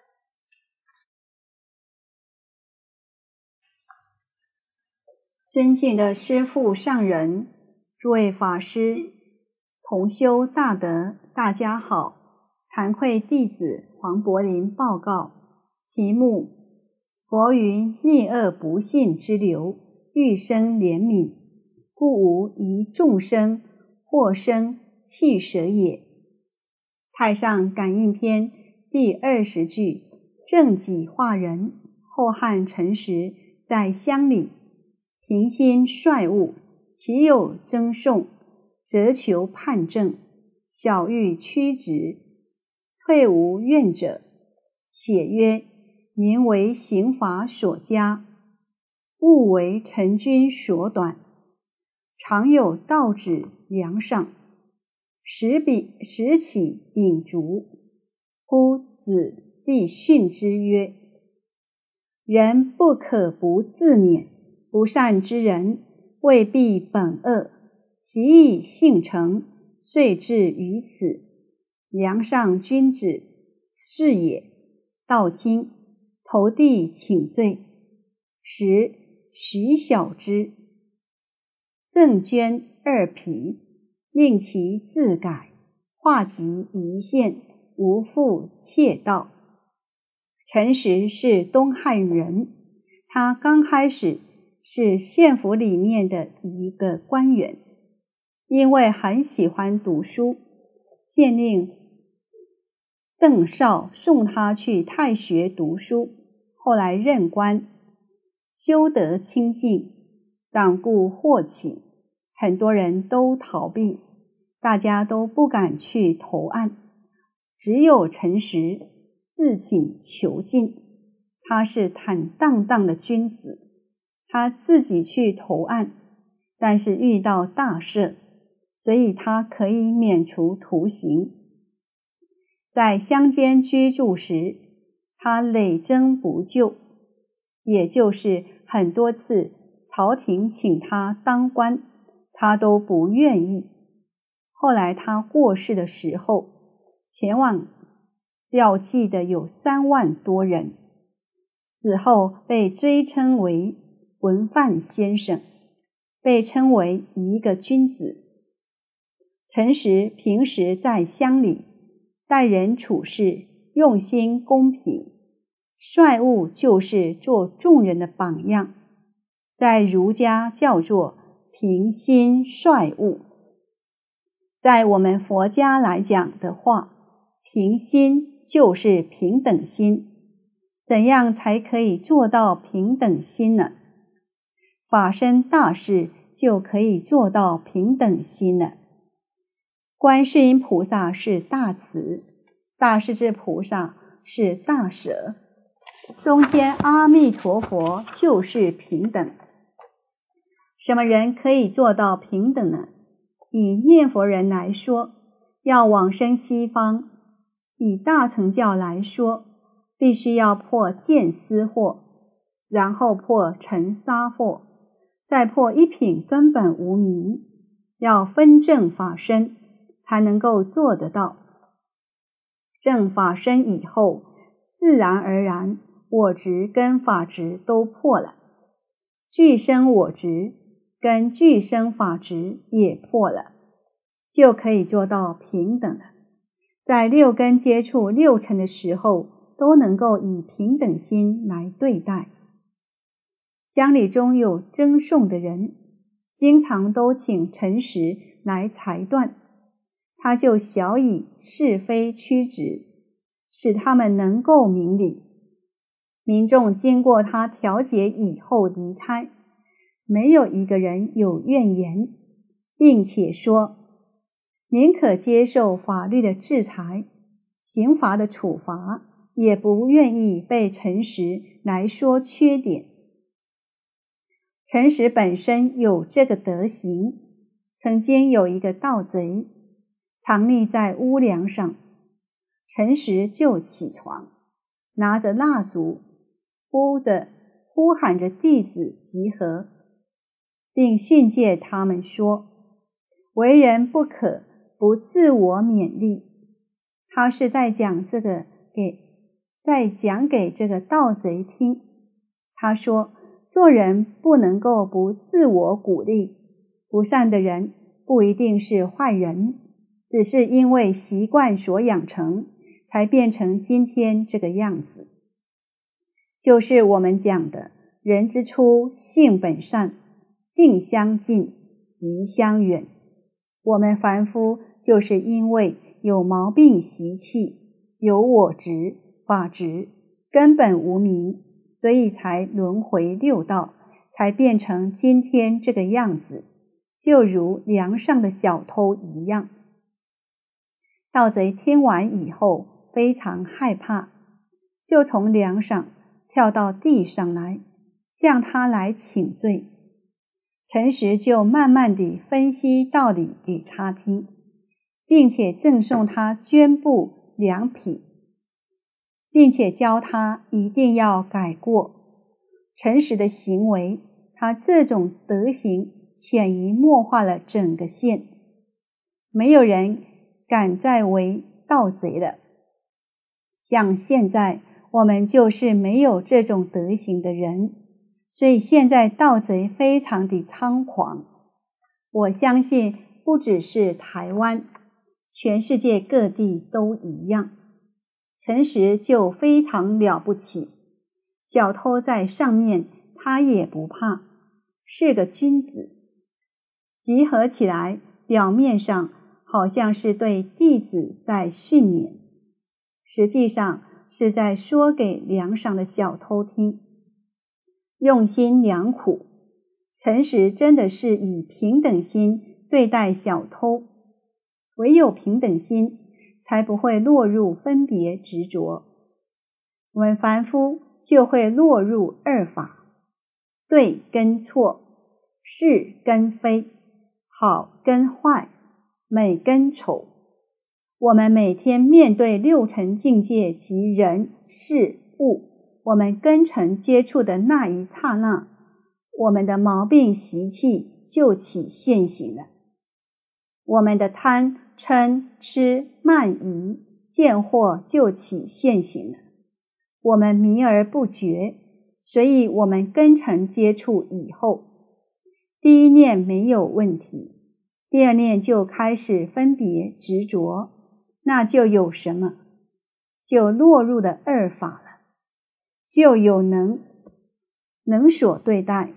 尊敬的师父上人，诸位法师，同修大德，大家好。惭愧弟子黄柏林报告，题目：佛云逆恶不信之流，欲生怜悯，故无一众生或生弃舍也。太上感应篇第20句，正己化人，后汉陈实在乡里，平心率悟，其有争讼，则求判正，小欲屈直，退无怨者，且曰：民为刑法所加，物为臣君所短，常有道指梁上，时起秉烛，呼子弟训之曰：人不可不自勉，不善之人未必本恶，其意性成，遂至于此。梁上君子是也。道经，投地请罪。10许小之，赠捐2匹，令其自改，化及一县，无复窃盗。陈实是东汉人，他刚开始是县府里面的一个官员，因为很喜欢读书，县令邓绍送他去太学读书，后来任官，修德清净，党锢祸起，很多人都逃避，大家都不敢去投案，只有陈实自请囚禁。他是坦荡荡的君子，他自己去投案，但是遇到大赦，所以他可以免除徒刑。在乡间居住时，他累征不就，也就是很多次朝廷请他当官，他都不愿意。后来他过世的时候，前往吊祭的有3万多人，死后被追称为文范先生，被称为一个君子。陈实平时在乡里待人处事用心公平，率悟就是做众人的榜样，在儒家叫做平心率悟。在我们佛家来讲的话，平心就是平等心。怎样才可以做到平等心呢？法身大士就可以做到平等心了。观世音菩萨是大慈，大势至菩萨是大舍，中间阿弥陀佛就是平等。什么人可以做到平等呢？以念佛人来说，要往生西方；以大乘教来说，必须要破见思惑，然后破尘沙惑，再破一品根本无明，要分正法身才能够做得到。正法身以后，自然而然我执跟法执都破了，具生我执跟具生法执也破了，就可以做到平等了。在6根接触6尘的时候，都能够以平等心来对待。乡里中有争讼的人，经常都请陈实来裁断，他就晓以是非曲直，使他们能够明理。民众经过他调解以后离开，没有一个人有怨言，并且说宁可接受法律的制裁，刑罚的处罚，也不愿意被陈实来说缺点。陈实本身有这个德行，曾经有一个盗贼藏匿在屋梁上，陈实就起床， 拿着蜡烛，呼喊着弟子集合，并训诫他们说：为人不可不自我勉励。他是在讲给这个盗贼听。他说，做人不能够不自我鼓励，不善的人不一定是坏人，只是因为习惯所养成，才变成今天这个样子。就是我们讲的人之初性本善，性相近，习相远。我们凡夫就是因为有毛病习气，有我执、法执，根本无明，所以才轮回六道，才变成今天这个样子，就如梁上的小偷一样。盗贼听完以后非常害怕，就从梁上跳到地上来，向他来请罪。陈实就慢慢地分析道理给他听，并且赠送他绢布2匹，并且教他一定要改过。陈实的行为，他这种德行潜移默化了整个县，没有人敢再为盗贼了。像现在我们就是没有这种德行的人，所以现在盗贼非常的猖狂。我相信不只是台湾，全世界各地都一样。陈实就非常了不起，小偷在上面他也不怕，是个君子。集合起来，表面上好像是对弟子在训勉，实际上是在说给梁上的小偷听，用心良苦。陈实真的是以平等心对待小偷，唯有平等心才不会落入分别执着。我们凡夫就会落入二法，对跟错，是跟非，好跟坏，美跟丑。我们每天面对6尘境界及人事物，我们跟尘接触的那一刹那，我们的毛病习气就起现行了。我们的贪嗔痴慢疑见惑就起现行了。我们迷而不觉，所以我们跟尘接触以后，第一念没有问题，第二念就开始分别执着，那就有什么？就落入了二法了，就有能所对待，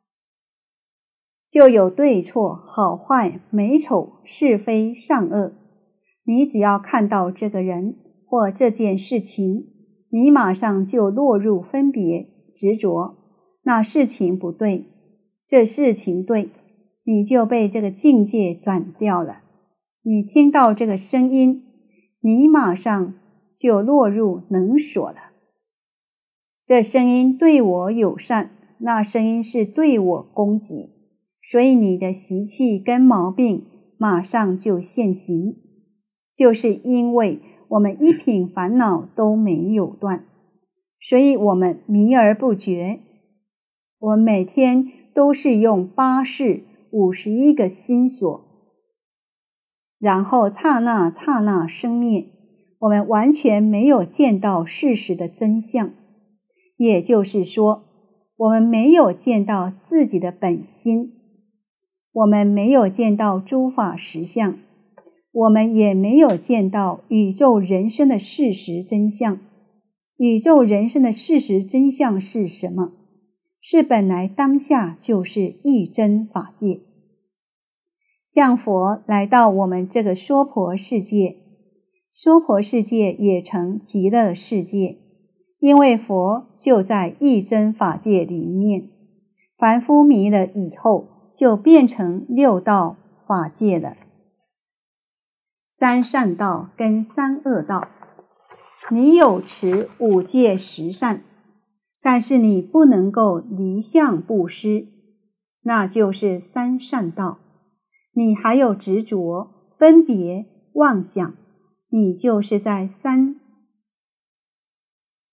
就有对错、好坏、美丑、是非善恶。你只要看到这个人或这件事情，你马上就落入分别执着，那事情不对，这事情对，你就被这个境界转掉了。你听到这个声音，你马上就落入能所了。这声音对我友善，那声音是对我攻击，所以你的习气跟毛病马上就现行，就是因为我们一品烦恼都没有断，所以我们迷而不觉。我们每天都是用8识51个心所，然后刹那刹那生灭，我们完全没有见到事实的真相。也就是说，我们没有见到自己的本心，我们没有见到诸法实相，我们也没有见到宇宙人生的事实真相。宇宙人生的事实真相是什么？是本来当下就是一真法界。像佛来到我们这个娑婆世界，娑婆世界也成极乐世界，因为佛就在一真法界里面。凡夫迷了以后，就变成6道法界了。3善道跟3恶道，你有持5戒10善，但是你不能够离相布施，那就是3善道。你还有执着、分别、妄想，你就是在3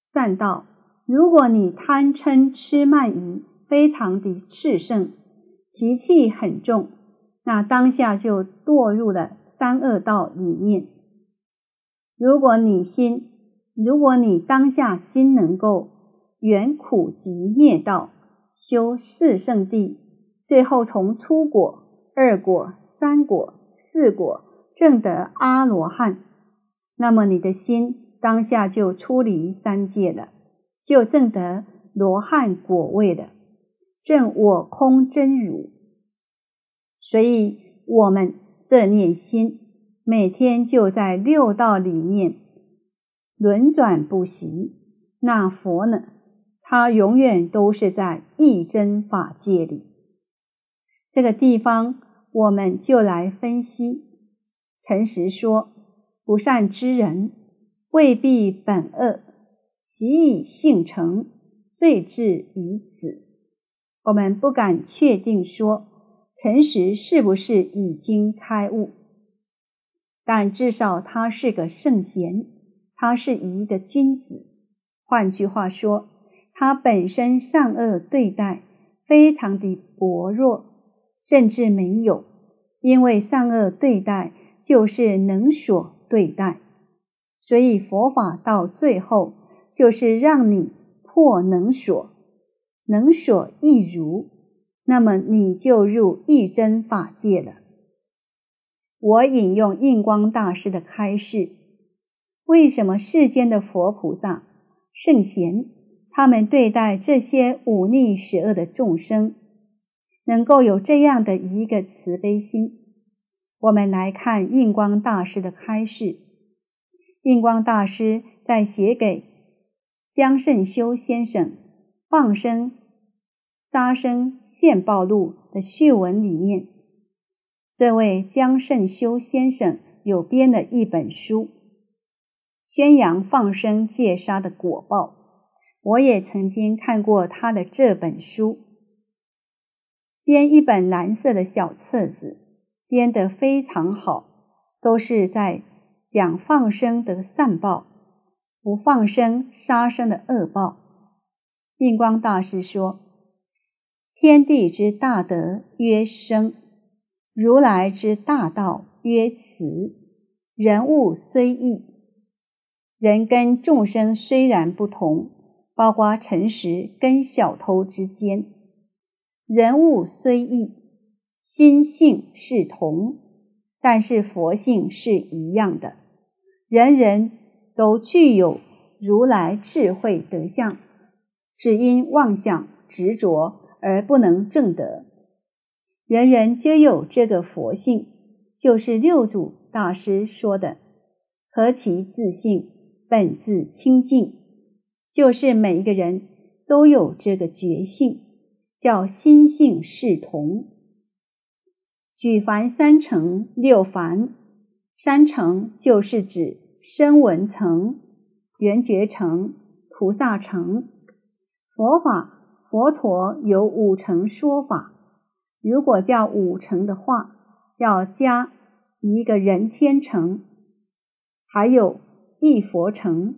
善道，如果你贪嗔痴慢疑非常的炽盛，习气很重，那当下就堕入了三恶道里面。如果你当下心能够远苦集灭道，修四圣地，最后从初果、二果、三果、四果证得阿罗汉，那么你的心当下就出离三界了，就证得罗汉果位了，证我空真如。所以我们的念心每天就在六道里面轮转不息，那佛呢，他永远都是在一真法界里。这个地方我们就来分析。诚实说，不善之人未必本恶，习以性成，遂至于此。我们不敢确定说诚实是不是已经开悟，但至少他是个圣贤，他是一个君子。换句话说，他本身善恶对待非常的薄弱，甚至没有，因为善恶对待就是能所对待，所以佛法到最后就是让你破能所，能所亦如，那么你就入一真法界了。我引用印光大师的开示，为什么世间的佛菩萨、圣贤，他们对待这些忤逆十恶的众生，能够有这样的一个慈悲心？我们来看印光大师的开示。印光大师在写给江胜修先生放生杀生现报录的序文里面，这位江胜修先生有编了一本书，宣扬放生戒杀的果报。我也曾经看过他的这本书，编一本蓝色的小册子，编得非常好，都是在讲放生的善报，不放生杀生的恶报。印光大师说，天地之大德曰生，如来之大道曰慈，人物虽异，人跟众生虽然不同，包括诚实跟小偷之间，人物虽异，心性是同，但是佛性是一样的，人人都具有如来智慧德相，只因妄想执着而不能证得。人人皆有这个佛性，就是六祖大师说的何其自性，本自清净，就是每一个人都有这个觉性，叫心性是同。举凡三乘六凡，三乘就是指声闻乘、缘觉乘、菩萨乘。佛陀有五乘说法，如果叫五乘的话，要加一个人天乘，还有一佛乘。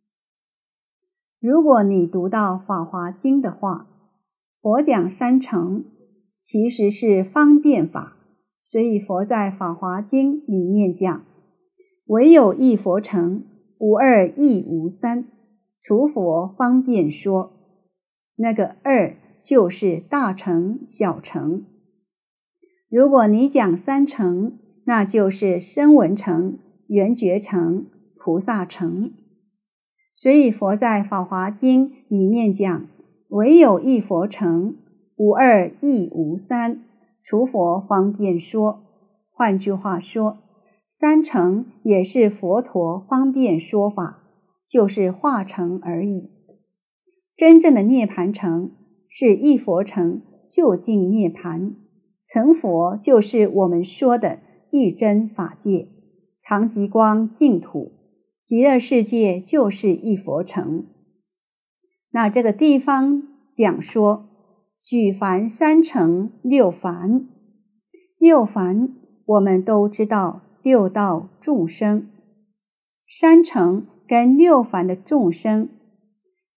如果你读到《法华经》的话，佛讲三乘其实是方便法，所以佛在《法华经》里面讲，唯有一佛乘，无二亦无三，除佛方便说。那个二就是大乘小乘。如果你讲三乘，那就是声闻乘、缘觉乘、菩萨乘。所以佛在《法华经》里面讲，唯有一佛乘，无二亦无三，除佛方便说。换句话说，三乘也是佛陀方便说法，就是化成而已。真正的涅盘乘是一佛乘究竟涅盘，成佛就是我们说的一真法界，常极光净土，极乐世界就是一佛乘。那这个地方讲说，举凡三乘六凡，六凡我们都知道六道众生，三乘跟六凡的众生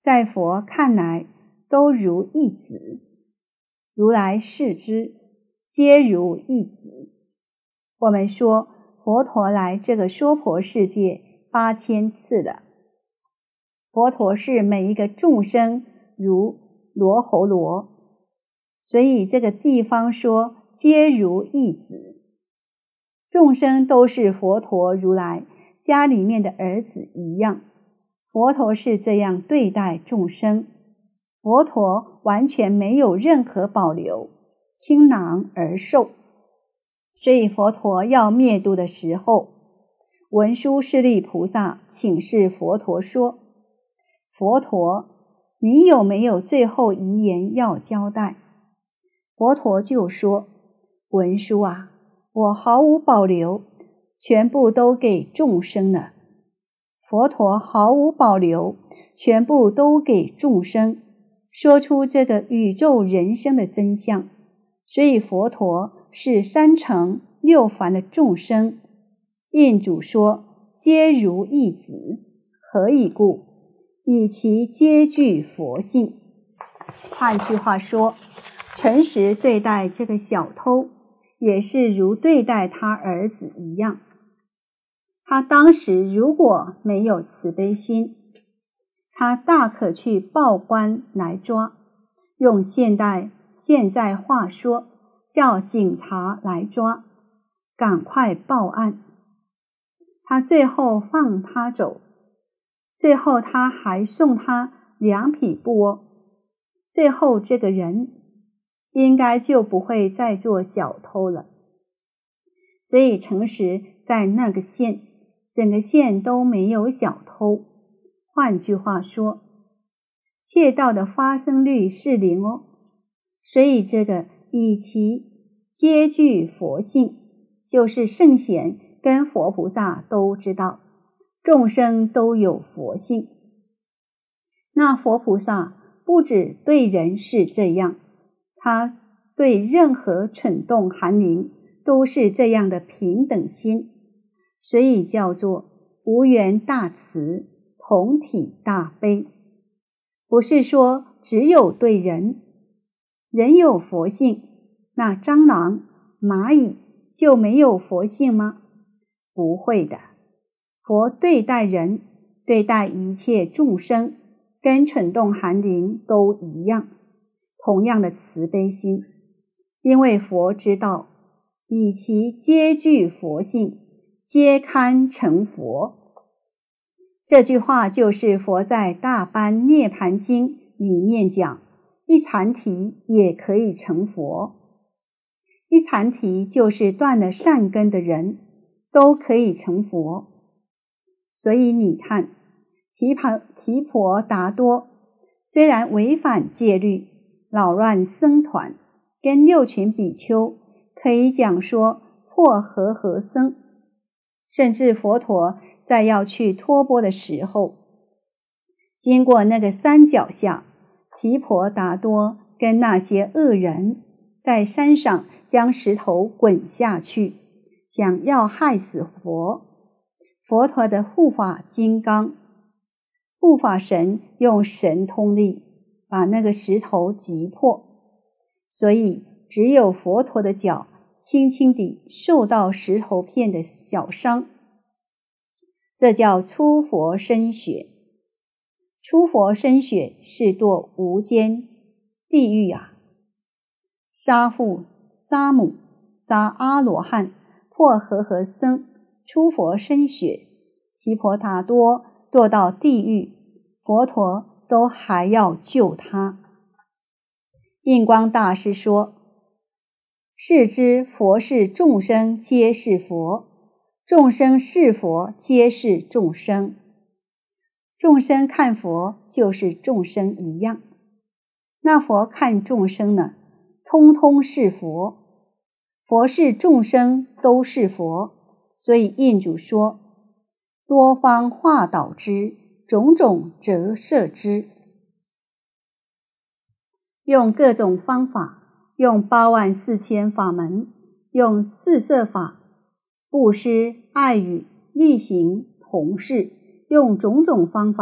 在佛看来都如一子，如来视之，皆如一子。我们说佛陀来这个娑婆世界8000次了，佛陀是每一个众生如罗喉罗，所以这个地方说皆如一子，众生都是佛陀如来家里面的儿子一样。佛陀是这样对待众生，佛陀完全没有任何保留，倾囊而授。所以佛陀要灭度的时候，文殊师利菩萨请示佛陀说，佛陀，你有没有最后遗言要交代？佛陀就说，文殊啊，我毫无保留，全部都给众生了。佛陀毫无保留，全部都给众生，说出这个宇宙人生的真相。所以佛陀是3乘6凡的众生。印主说，皆如一子，何以故？以其皆具佛性。换句话说，诚实对待这个小偷，也是如对待他儿子一样。他当时如果没有慈悲心，他大可去报官来抓，用现在话说，叫警察来抓，赶快报案。他最后放他走，最后他还送他2匹布哦，最后这个人应该就不会再做小偷了。所以诚实在那个县，整个县都没有小偷。换句话说，窃盗的发生率是0哦。所以这个以其皆具佛性，就是圣贤跟佛菩萨都知道，众生都有佛性。那佛菩萨不止对人是这样，他对任何蠢动寒灵都是这样的平等心，所以叫做无缘大慈，同体大悲。不是说只有对人有佛性，那蟑螂、蚂蚁就没有佛性吗？不会的，佛对待人，对待一切众生，跟蠢动寒灵都一样，同样的慈悲心。因为佛知道，以其皆具佛性，皆堪成佛。这句话就是佛在《大般涅盘经》里面讲，一禅提也可以成佛。一禅提就是断了善根的人都可以成佛。所以你看，提婆达多虽然违反戒律，扰乱僧团，跟6群比丘可以讲说破和僧，甚至佛陀在要去托钵的时候，经过那个山脚下，提婆达多跟那些恶人在山上将石头滚下去，想要害死佛。佛陀的护法金刚，护法神用神通力把那个石头击破，所以只有佛陀的脚轻轻地受到石头片的小伤，这叫出佛身血。出佛身血是堕无间地狱啊，杀父杀母杀阿罗汉，破和僧，出佛身血，提婆达多堕到地狱，佛陀都还要救他。印光大师说，是知佛是众生皆是佛，众生是佛皆是众生。众生看佛就是众生一样，那佛看众生呢，通通是佛。佛是众生都是佛，所以印主说，多方化导之，种种折射之。用各种方法，用84000法门，用四摄法、布施、爱语、力行、弘誓，用种种方法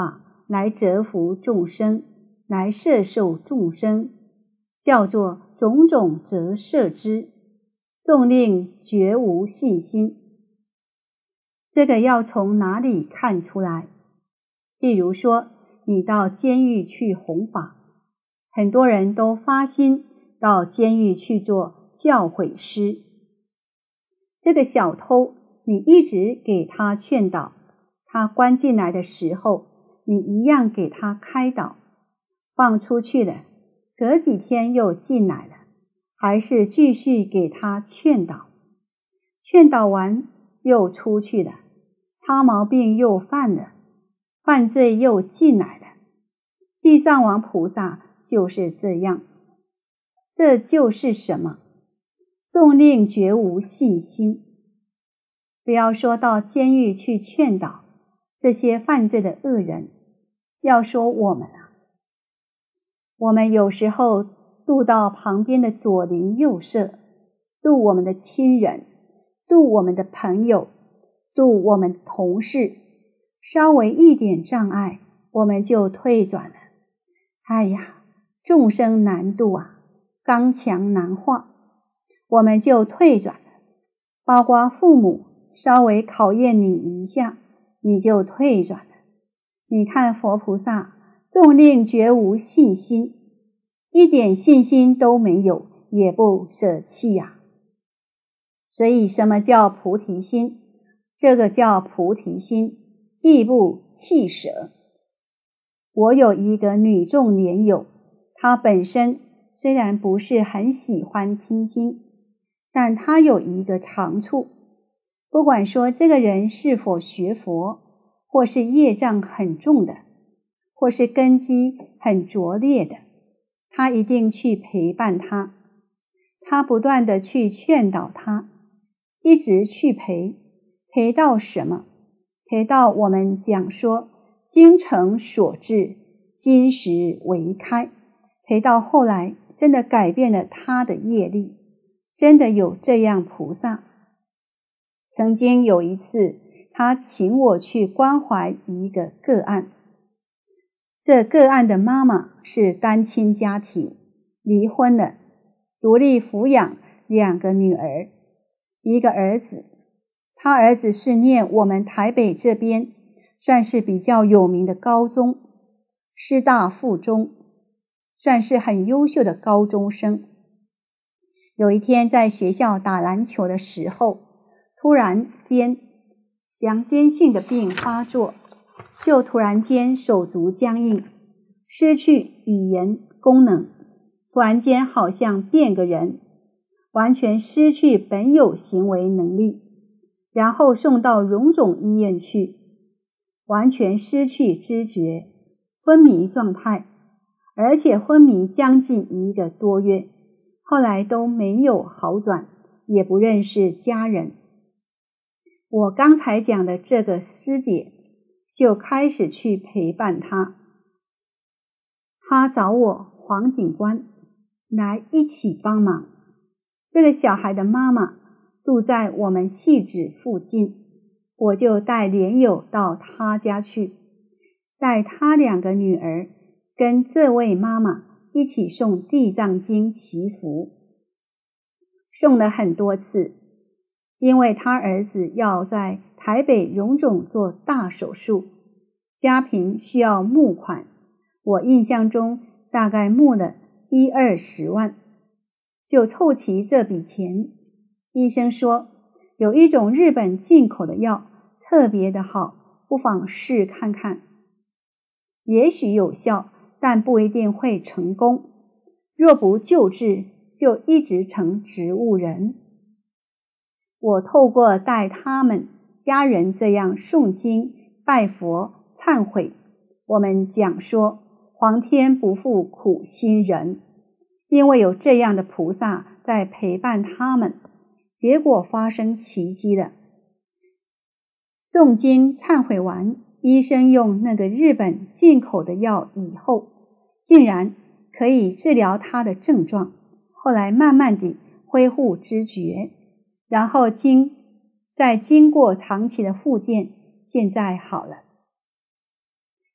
来折服众生，来摄受众生，叫做种种折摄之，纵令绝无信心。这个要从哪里看出来？例如说，你到监狱去弘法，很多人都发心到监狱去做教诲师。这个小偷，你一直给他劝导，他关进来的时候，你一样给他开导，放出去了，隔几天又进来了，还是继续给他劝导，劝导完又出去了，他毛病又犯了，犯罪又进来了。地藏王菩萨就是这样。这就是什么？纵令绝无信心。不要说到监狱去劝导这些犯罪的恶人，要说我们我们有时候度到旁边的左邻右舍，度我们的亲人，度我们的朋友，度我们的同事，稍微一点障碍，我们就退转了。哎呀，众生难度啊，刚强难化，我们就退转了。包括父母稍微考验你一下，你就退转了。你看佛菩萨纵令绝无信心，一点信心都没有，也不舍弃呀。所以什么叫菩提心？这个叫菩提心，亦不弃舍。我有一个女众莲友，她本身虽然不是很喜欢听经，但她有一个长处，不管说这个人是否学佛，或是业障很重的，或是根基很拙劣的，他一定去陪伴他，他不断的去劝导他，一直去陪到什么？陪到我们讲说精诚所至，金石为开，陪到后来真的改变了他的业力。真的有这样菩萨。曾经有一次，他请我去关怀一个个案，这个案的妈妈是单亲家庭，离婚了，独立抚养2个女儿，1个儿子。他儿子是念我们台北这边算是比较有名的高中，师大附中，算是很优秀的高中生。有一天在学校打篮球的时候，突然间羊癫性的病发作，就突然间手足僵硬，失去语言功能，突然间好像变个人，完全失去本有行为能力，然后送到荣总医院去，完全失去知觉，昏迷状态，而且昏迷将近1个多月，后来都没有好转，也不认识家人。我刚才讲的这个师姐就开始去陪伴他，他找我黄警官来一起帮忙。这个小孩的妈妈住在我们汐止附近，我就带莲友到他家去，带他2个女儿跟这位妈妈一起诵地藏经祈福，诵了很多次。因为他儿子要在台北荣总做大手术，家贫需要募款，我印象中大概募了10-20万，就凑齐这笔钱。医生说有一种日本进口的药特别的好，不妨试看看，也许有效，但不一定会成功，若不救治，就一直成植物人。我透过带他们家人这样诵经、拜佛、忏悔，我们讲说皇天不负苦心人，因为有这样的菩萨在陪伴他们，结果发生奇迹了。诵经忏悔完，医生用那个日本进口的药以后，竟然可以治疗他的症状，后来慢慢地恢复知觉，然后再经过长期的复健，现在好了。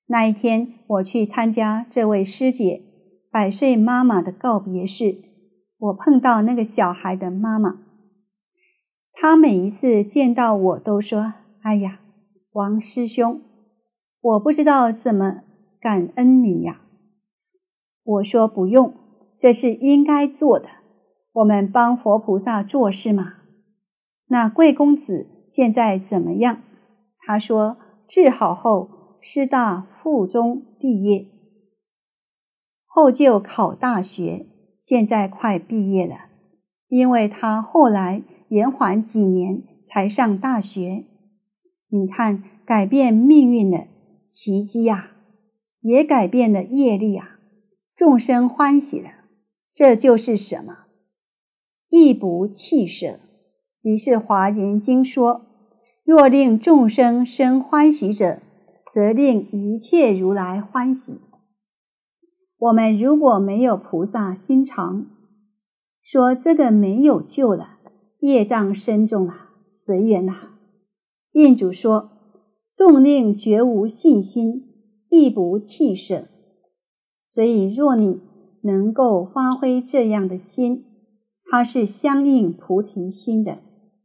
那一天，我去参加这位师姐100岁妈妈的告别式，我碰到那个小孩的妈妈，她每一次见到我都说：“哎呀，王师兄，我不知道怎么感恩你呀。”我说：“不用，这是应该做的，我们帮佛菩萨做事嘛。”那贵公子现在怎么样？他说治好后师大附中毕业，后就考大学，现在快毕业了，因为他后来延缓几年才上大学。你看，改变命运的奇迹啊，也改变了业力啊，众生欢喜了，这就是什么？亦不弃舍，即是华严经说，若令众生生欢喜者，则令一切如来欢喜。我们如果没有菩萨心肠，说这个没有救了，业障深重了，随缘了。印主说，纵令绝无信心，亦不弃舍。所以若你能够发挥这样的心，它是相应菩提心的。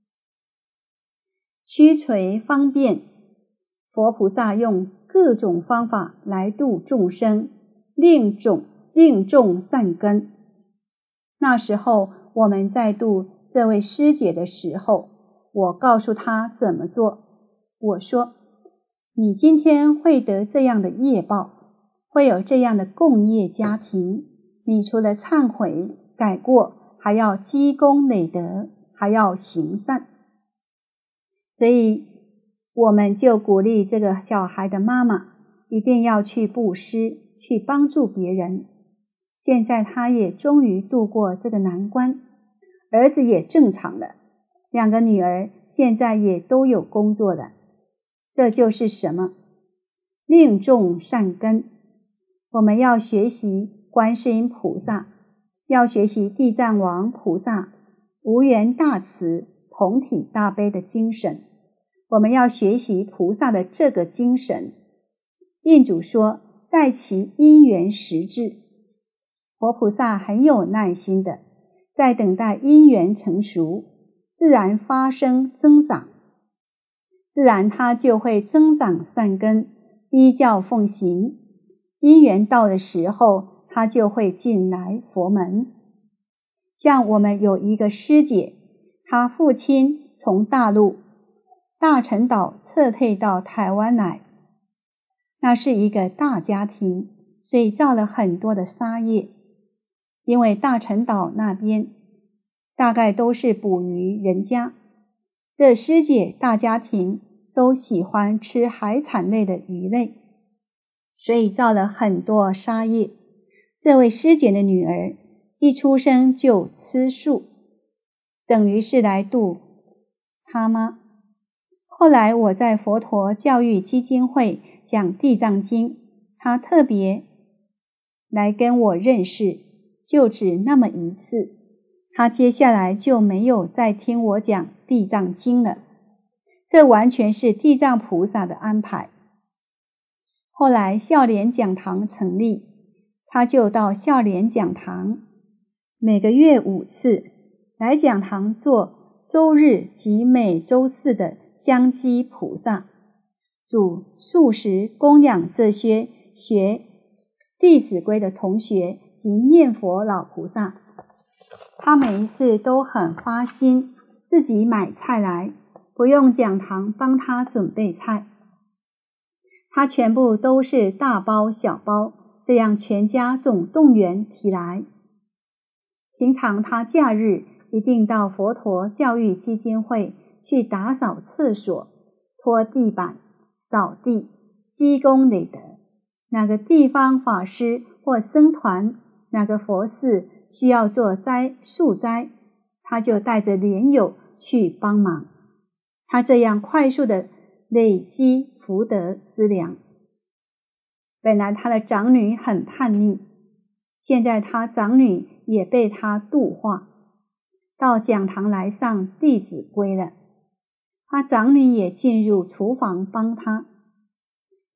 驱除方便，佛菩萨用各种方法来度众生，令众善根。那时候我们在度这位师姐的时候，我告诉她怎么做。我说，你今天会得这样的业报，会有这样的共业家庭，你除了忏悔改过，还要积功累德，还要行善。所以我们就鼓励这个小孩的妈妈一定要去布施，去帮助别人。现在他也终于度过这个难关，儿子也正常了，2个女儿现在也都有工作了。这就是什么？令众善根。我们要学习观世音菩萨，要学习地藏王菩萨无缘大慈同体大悲的精神，我们要学习菩萨的这个精神。印主说，待其因缘时至，佛菩萨很有耐心的，在等待因缘成熟，自然发生增长，自然它就会增长善根，依教奉行。因缘到的时候，它就会进来佛门。像我们有一个师姐，她父亲从大陆大陈岛撤退到台湾来，那是一个大家庭，所以造了很多的杀业。因为大陈岛那边大概都是捕鱼人家，这师姐大家庭都喜欢吃海产类的鱼类，所以造了很多杀业。这位师姐的女儿一出生就吃素，等于是来度他妈。后来我在佛陀教育基金会讲地藏经，他特别来跟我认识，就只那么一次，他接下来就没有再听我讲地藏经了。这完全是地藏菩萨的安排。后来孝廉讲堂成立，他就到孝廉讲堂，每个月5次来讲堂做周日及每周4的香积菩萨，主素食供养这些学弟子规的同学及念佛老菩萨。他每一次都很发心，自己买菜来，不用讲堂帮他准备菜，他全部都是大包小包，这样全家总动员提来。平常他假日一定到佛陀教育基金会去打扫厕所、拖地板、扫地，积功累德。哪个地方法师或僧团，哪个佛寺需要做树斋，他就带着莲友去帮忙。他这样快速的累积福德资粮。本来他的长女很叛逆，现在他长女也被他度化，到讲堂来上弟子规了。他长女也进入厨房帮他。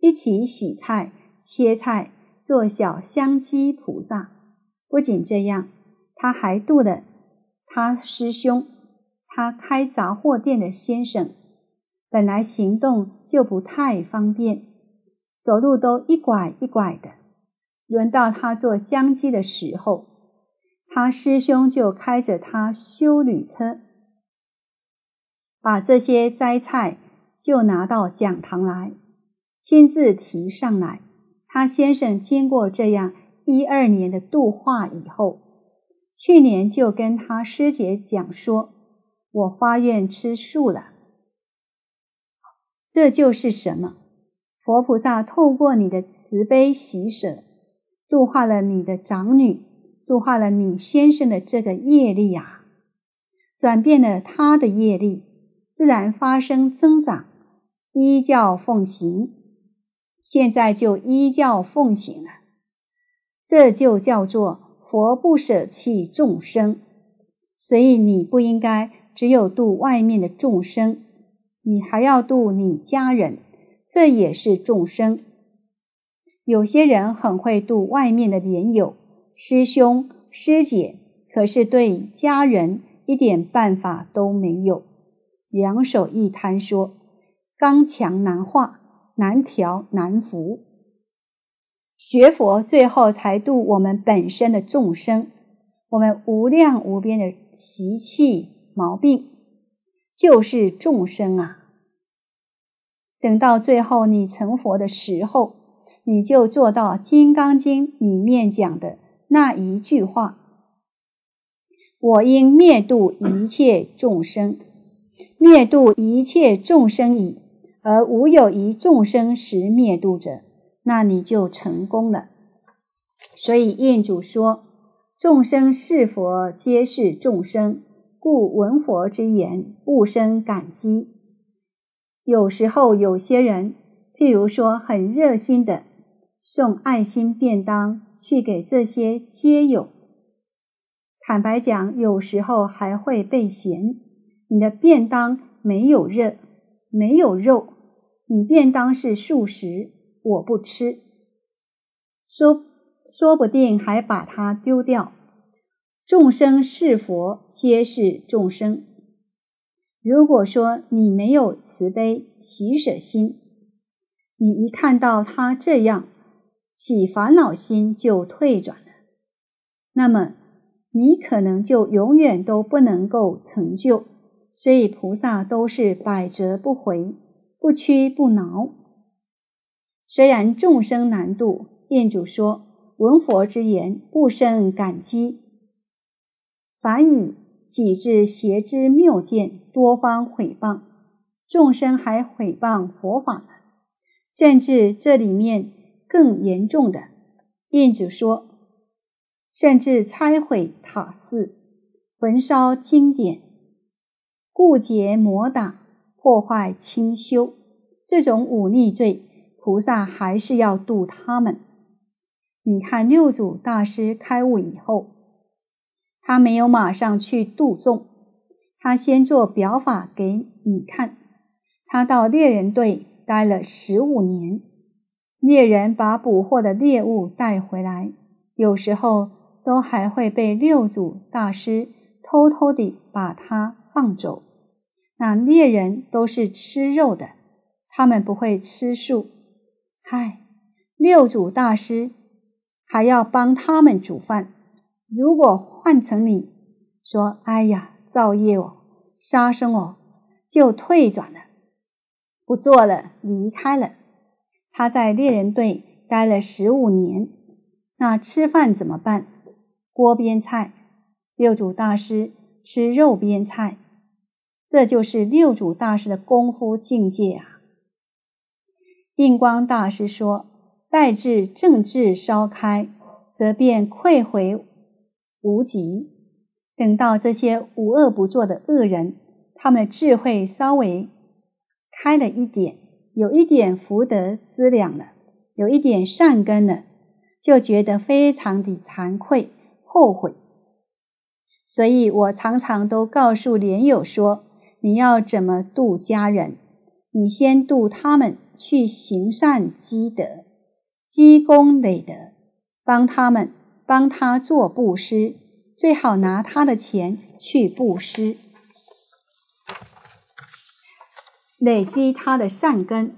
一起洗菜、切菜，做小香积菩萨。不仅这样，他还度了他师兄，他开杂货店的先生，本来行动就不太方便，走路都一拐一拐的。轮到他做香积的时候，他师兄就开着他修旅车，把这些斋菜就拿到讲堂来，亲自提上来。他先生经过这样12年的度化以后，去年就跟他师姐讲说，我发愿吃素了。这就是什么？佛菩萨透过你的慈悲喜舍，度化了你的长女，度化了你先生的这个业力啊，转变了他的业力，自然发生增长，依教奉行。现在就依教奉行了，这就叫做佛不舍弃众生。所以你不应该只有度外面的众生，你还要度你家人，这也是众生。有些人很会度外面的莲友、师兄、师姐，可是对家人一点办法都没有，两手一摊说，刚强难化，难调难服。学佛最后才度我们本身的众生，我们无量无边的习气毛病就是众生啊。等到最后你成佛的时候，你就做到《金刚经》里面讲的那一句话，我应灭度一切众生，灭度一切众生矣，而无有一众生实灭度者，那你就成功了。所以印主说，众生是佛皆是众生，故闻佛之言不生感激。有时候有些人，譬如说很热心的送爱心便当去给这些街友，坦白讲，有时候还会被嫌你的便当没有热，没有肉，你便当是素食，我不吃，说不定还把它丢掉。众生是佛皆是众生，如果说你没有慈悲喜舍心，你一看到他这样起烦恼心就退转了，那么你可能就永远都不能够成就。所以菩萨都是百折不回，不屈不挠。虽然众生难度，印主说闻佛之言不生感激，反以己之邪之谬见多方毁谤，众生还毁谤佛法呢。甚至这里面更严重的，印主说甚至拆毁塔寺，焚烧经典，故劫魔打，破坏清修，这种忤逆罪，菩萨还是要度他们。你看六祖大师开悟以后，他没有马上去度众，他先做表法给你看。他到猎人队待了15年，猎人把捕获的猎物带回来，有时候都还会被六祖大师偷偷地把它放走。那猎人都是吃肉的，他们不会吃素。六祖大师还要帮他们煮饭。如果换成你说，哎呀，造业哦，杀生哦，就退转了，不做了，离开了。他在猎人队待了15年，那吃饭怎么办？锅边菜，六祖大师吃肉边菜，这就是六祖大师的功夫境界啊。印光大师说，待至正智烧开，则便溃回无极。等到这些无恶不作的恶人，他们的智慧稍微开了一点，有一点福德资粮了，有一点善根了，就觉得非常的惭愧后悔。所以我常常都告诉莲友说，你要怎么度家人，你先度他们， 去行善积德，积功累德，帮他做布施，最好拿他的钱去布施，累积他的善根。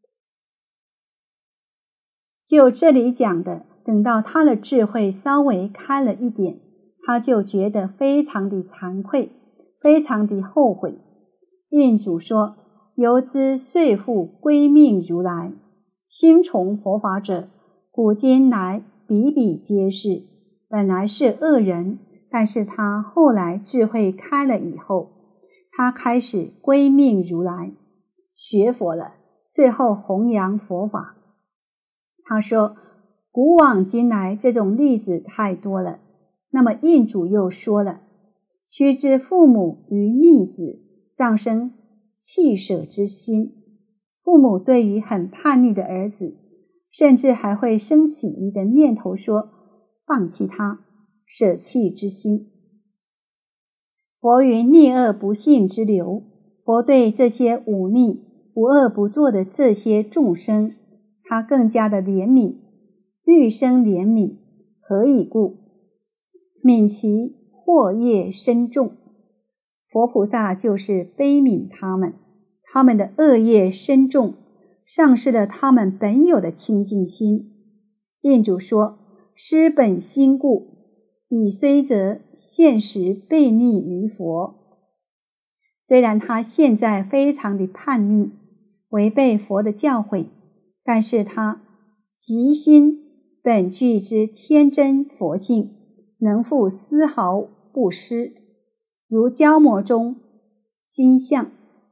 就这里讲的，等到他的智慧稍微开了一点，他就觉得非常的惭愧，非常的后悔。印主说，由兹遂复归命如来，兴崇佛法者，古今来比比皆是。本来是恶人，但是他后来智慧开了以后，他开始归命如来，学佛了，最后弘扬佛法。他说，古往今来这种例子太多了。那么印主又说了，须知父母于逆子上生弃舍之心，父母对于很叛逆的儿子，甚至还会升起一个念头说放弃他，舍弃之心。佛云逆恶不信之流，佛对这些忤逆无恶不作的这些众生，他更加的怜悯，欲生怜悯，何以故？悯其祸业深重。佛菩萨就是悲悯他们的恶业深重，丧失了他们本有的清净心。印主说，失本心故，以虽则现实悖逆于佛。虽然他现在非常的叛逆，违背佛的教诲，但是他极心本具之天真佛性，能复丝毫不失，如胶膜中金像，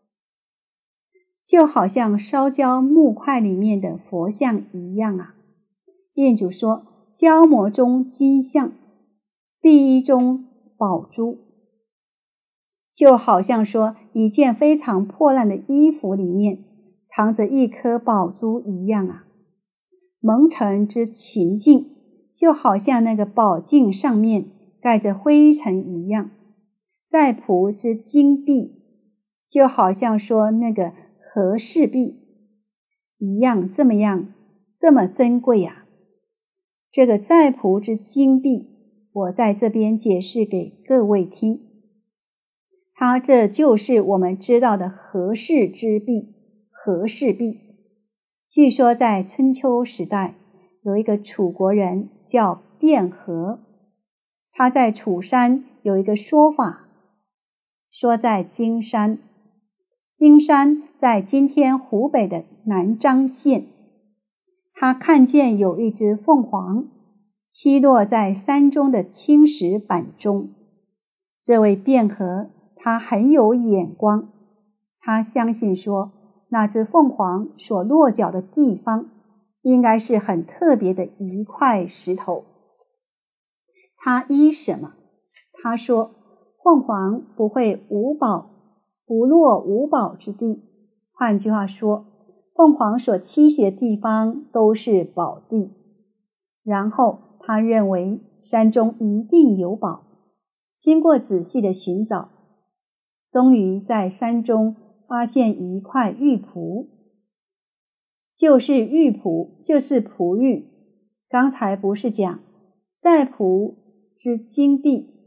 就好像烧焦木块里面的佛像一样啊。印主说，胶膜中金像，碧衣中宝珠，就好像说一件非常破烂的衣服里面藏着一颗宝珠一样啊。蒙尘之勤净，就好像那个宝镜上面盖着灰尘一样。在仆之金币，就好像说那个和氏璧一样，这么珍贵啊。这个在仆之金币，我在这边解释给各位听。它这就是我们知道的和氏之璧，和氏璧。据说在春秋时代，有一个楚国人叫卞和，他在楚山有一个说法，说在金山在今天湖北的南漳县，他看见有一只凤凰栖落在山中的青石板中。这位卞和他很有眼光，他相信说那只凤凰所落脚的地方应该是很特别的一块石头。他依什么？他说凤凰不会不落无宝之地，换句话说，凤凰所栖息的地方都是宝地。然后他认为山中一定有宝，经过仔细的寻找，终于在山中发现一块玉璞，就是璞玉。刚才不是讲在仆之金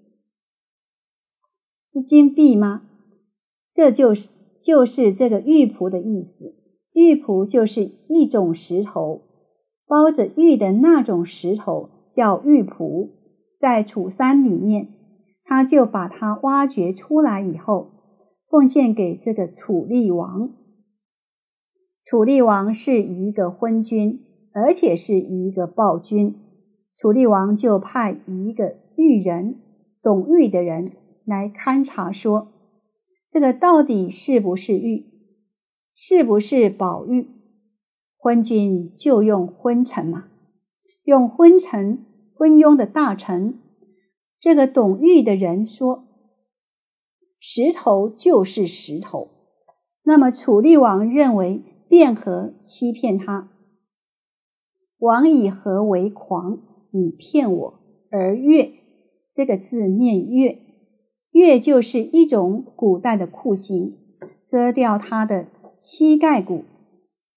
币吗？这就是这个玉璞的意思。玉璞就是一种石头，包着玉的那种石头叫玉璞。在楚山里面，他就把它挖掘出来以后，奉献给这个楚厉王。楚厉王是一个昏君，而且是一个暴君。楚厉王就派一个玉人，懂玉的人来勘察，说这个到底是不是玉，是不是宝玉。昏君就用昏臣嘛，用昏庸的大臣。这个懂玉的人说石头就是石头。那么楚厉王认为卞和欺骗他，王以何为狂？你骗我。而月，这个字念月，月就是一种古代的酷刑，割掉他的膝盖骨，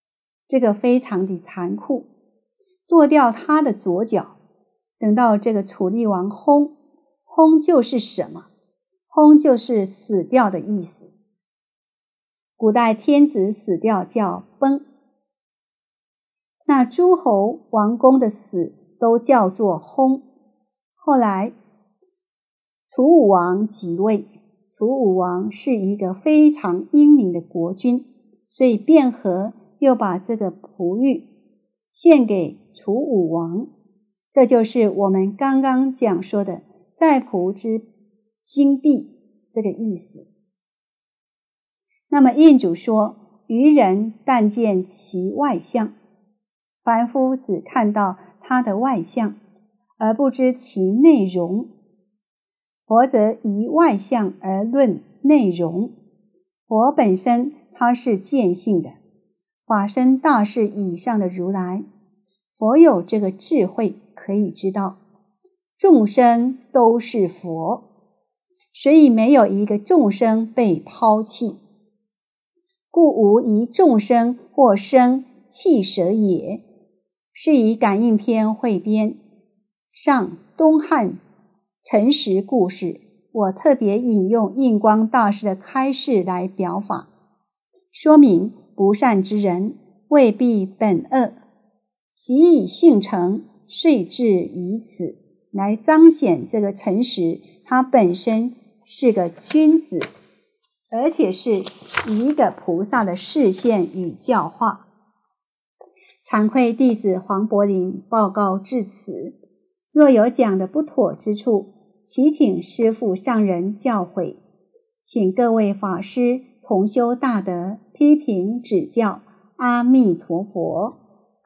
这个非常的残酷，剁掉他的左脚。等到这个楚厉王薨，薨就是什么？薨就是死掉的意思。古代天子死掉叫崩，那诸侯王公的死都叫做薨。后来楚武王即位，楚武王是一个非常英明的国君，所以卞和又把这个璞玉献给楚武王，这就是我们刚刚讲说的在仆之金币这个意思。那么印主说，愚人但见其外相，凡夫只看到他的外相，而不知其内容。佛则以外相而论内容。佛本身他是见性的，法身大士以上的如来，佛有这个智慧可以知道众生都是佛，所以没有一个众生被抛弃，故无一众生或生弃舍也。是以感应篇汇编上东汉陈实故事，我特别引用印光大师的开示来表法，说明不善之人未必本恶，习以性成，遂至于此，来彰显这个陈实他本身是个君子，而且是一个菩萨的示现与教化。惭愧弟子黄柏林报告至此，若有讲的不妥之处，祈请师父上人教诲，请各位法师同修大德批评指教。阿弥陀佛。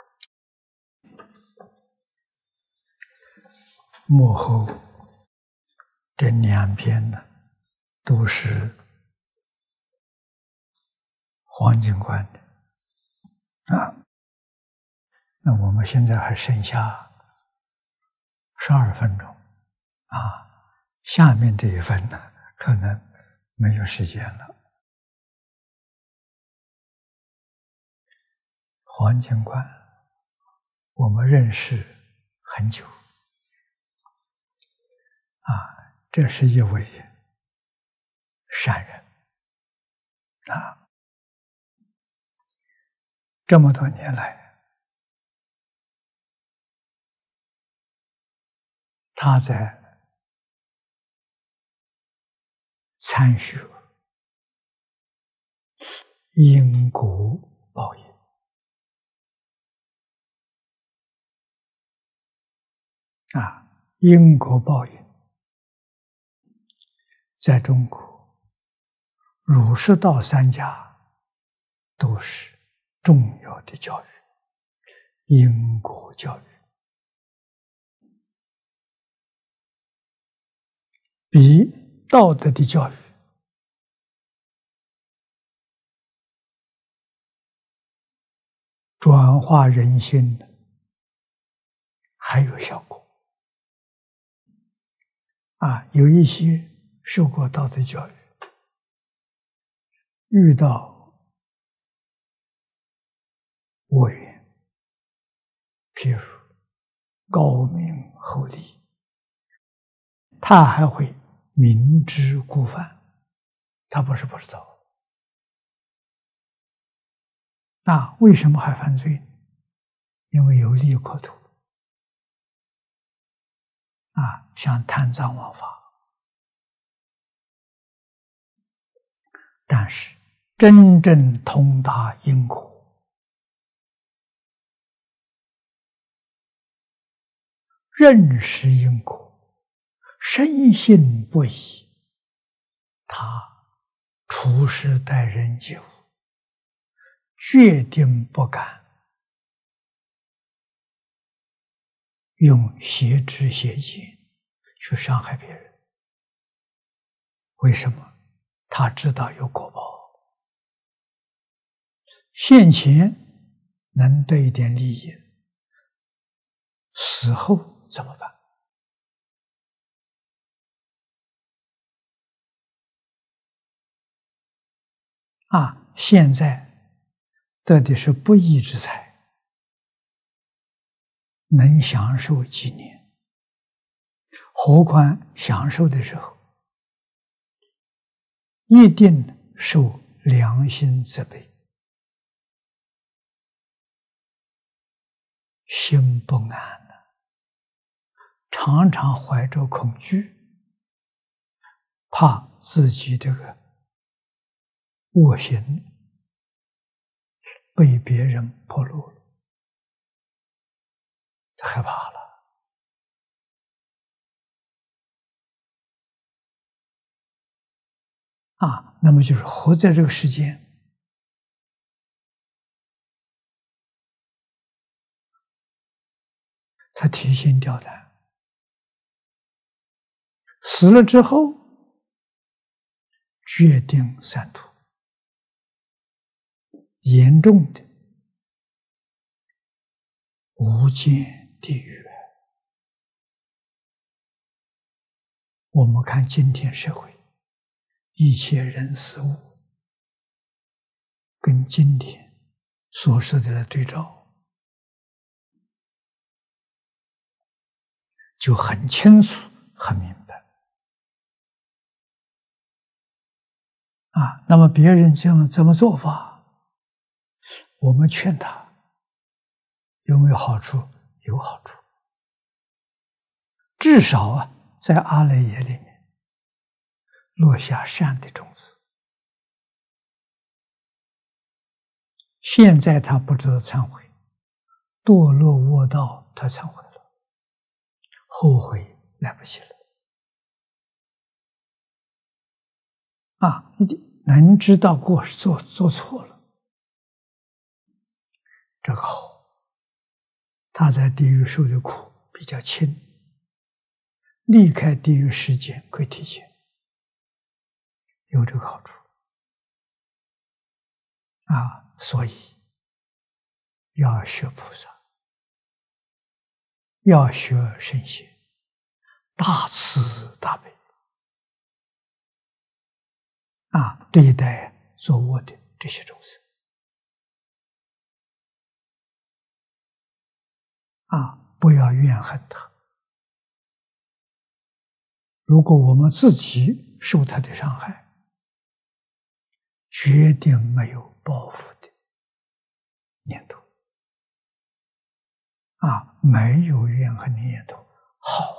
幕后这两篇呢，都是黄警官的啊。那我们现在还剩下12分钟啊，下面这一份呢，可能没有时间了。黄警官，我们认识很久啊，这是一位善人啊，这么多年来，他在参学因果报应啊，因果报应在中国儒释道三家都是重要的教育，因果教育比道德的教育转化人心的还有效果啊！有一些受过道德教育，遇到恶缘，譬如高明厚利，他还会明知故犯，他不是不知道。那为什么还犯罪？因为有利可图啊，像贪赃枉法。但是真正通达因果，认识因果，深信不疑，他处事待人接物，决定不敢用邪知邪见去伤害别人。为什么？他知道有果报，现前能得一点利益，死后怎么办？现在得的是不义之财，能享受几年？何况享受的时候，一定受良心责备，心不安的，常常怀着恐惧，怕自己这个恶行被别人暴露了，害怕了。那么就是活在这个世间，他提心吊胆，死了之后决定三途，严重的无间地狱。我们看今天社会，一切人事物跟经典所说的来对照，就很清楚很明白。那么别人这么做法，我们劝他有没有好处？有好处，至少在阿赖耶里面落下善的种子。现在他不知道忏悔，堕落恶道，他忏悔了，后悔来不及了。能知道做错了，这个好，他在地狱受的苦比较轻，离开地狱时间会提前，有这个好处。所以要学菩萨，要学圣贤，大慈大悲对待作恶的这些众生不要怨恨他。如果我们自己受他的伤害，决定没有报复的念头没有怨恨的念头，好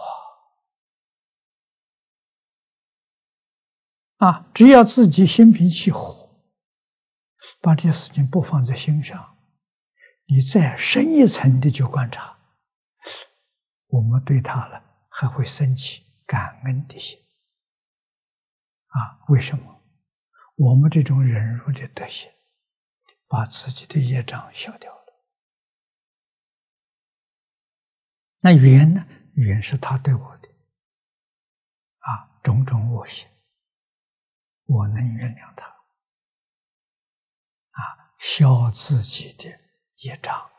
只要自己心平气和，把这事情不放在心上，你再深一层的去观察，我们对他了还会升起感恩的心为什么？我们这种忍辱的德行，把自己的业障消掉了。那缘呢？缘是他对我的种种恶行，我能原谅他消自己的业障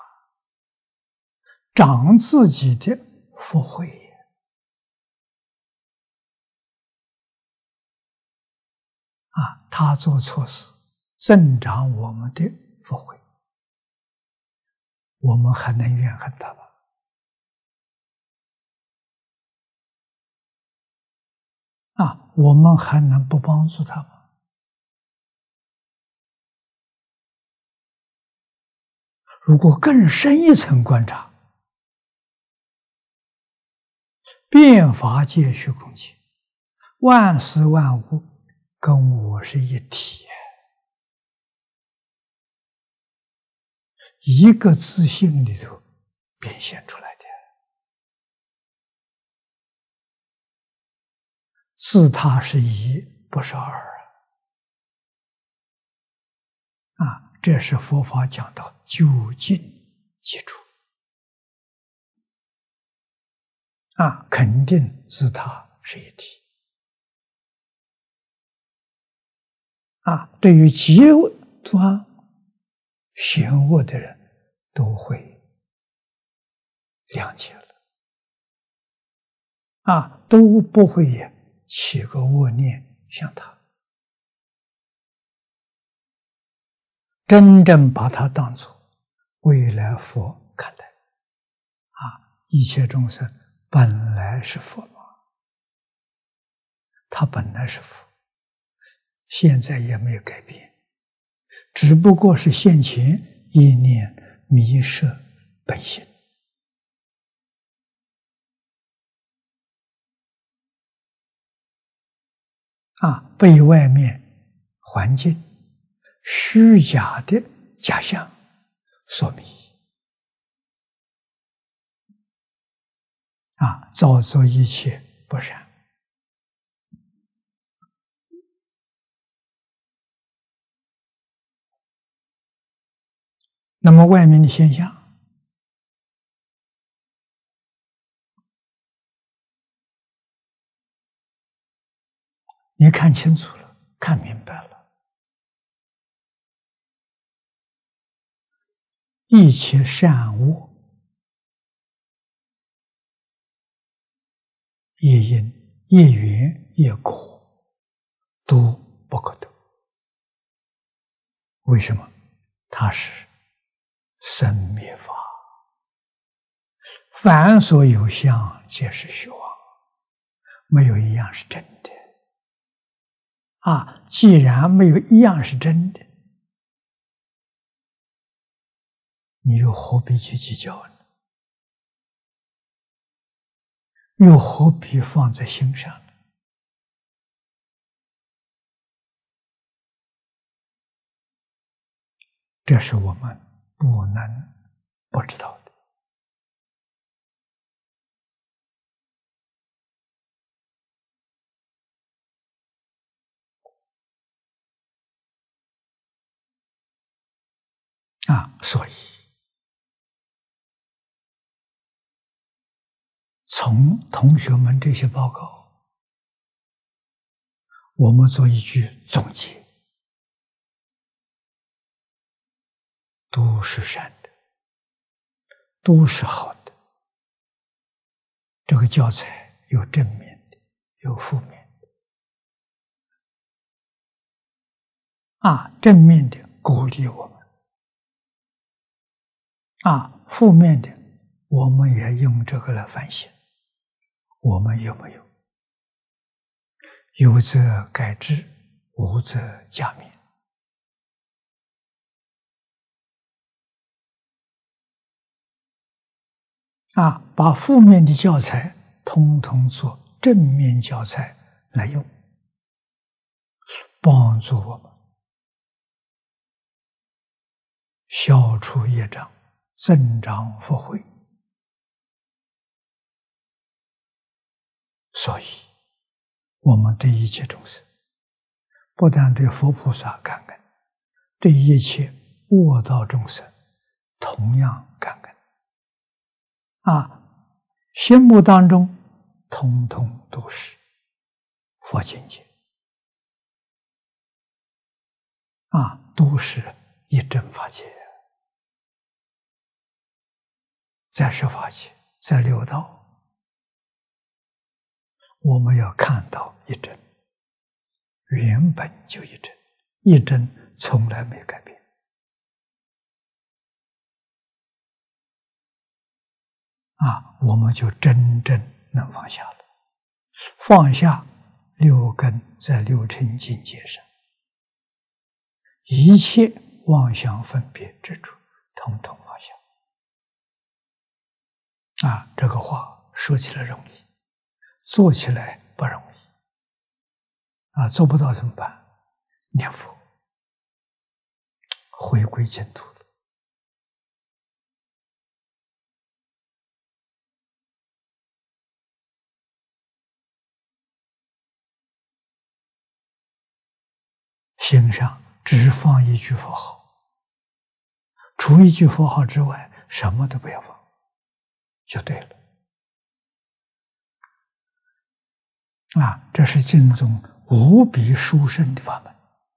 长自己的福慧他做错事，增长我们的福慧，我们还能怨恨他吗？我们还能不帮助他吗？如果更深一层观察，遍法界虚空界，万事万物跟我是一体，一个自性里头变现出来的，自他是一，不是二这是佛法讲到究竟基础肯定自他是一体对于极端险恶的人都会谅解了都不会起个恶念像他。 真正把它当作未来佛看待。一切众生本来是佛嘛，他本来是佛，现在也没有改变，只不过是现前一念迷失本性。被外面环境虚假的假象所迷，造作一切不善。那么外面的现象，你看清楚了，看明白了，一切善恶业因、业缘、业果都不可得。为什么？它是生灭法，凡所有相，皆是虚妄，没有一样是真的。既然没有一样是真的，你又何必去计较呢？又何必放在心上呢？这是我们不能不知道的。所以从同学们这些报告，我们做一句总结：都是善的，都是好的。这个教材有正面的，有负面的。正面的鼓励我们，负面的我们也用这个来反省，我们有没有？有则改之，无则加勉。把负面的教材通通做正面教材来用，帮助我们消除业障，增长福慧。所以我们对一切众生，不但对佛菩萨感恩，对一切恶道众生同样感恩。心目当中通通都是佛境界，都是一真法界，在十法界，在六道，我们要看到一真，原本就一真，一真从来没改变。我们就真正能放下了，放下六根在六尘境界上，一切妄想分别之处，统统放下。这个话说起来容易，做起来不容易。做不到怎么办？念佛，回归净土。心上只放一句佛号，除一句佛号之外，什么都不要放，就对了。这是净宗无比殊胜的法门。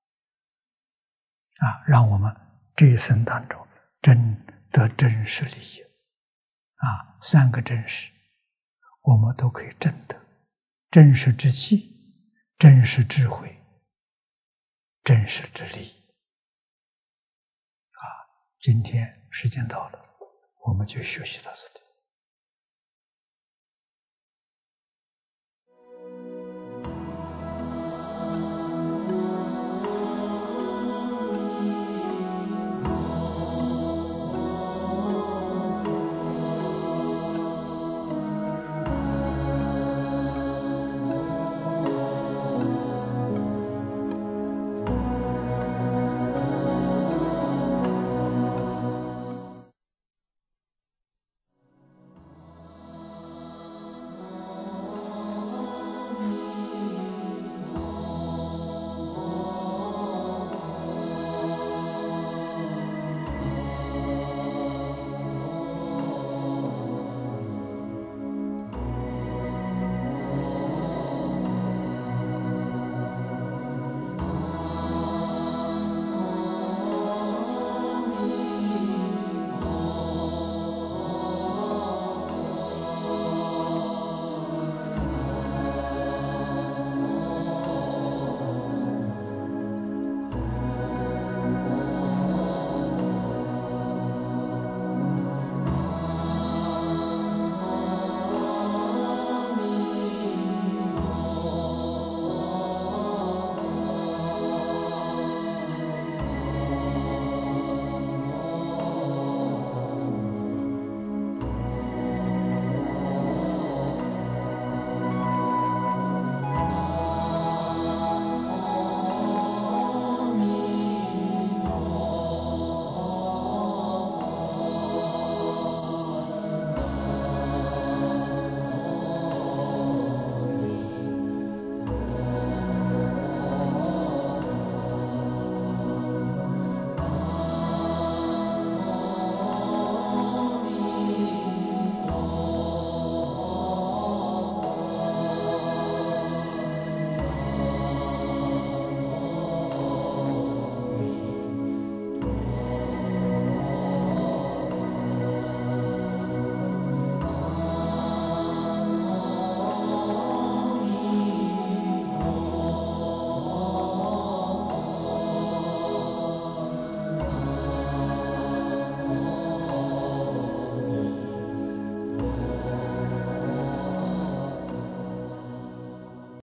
让我们这一生当中得真实利益。三个真实，我们都可以证得：真实之气，真实智慧，真实之力。 今天时间到了，我们就学习到这里。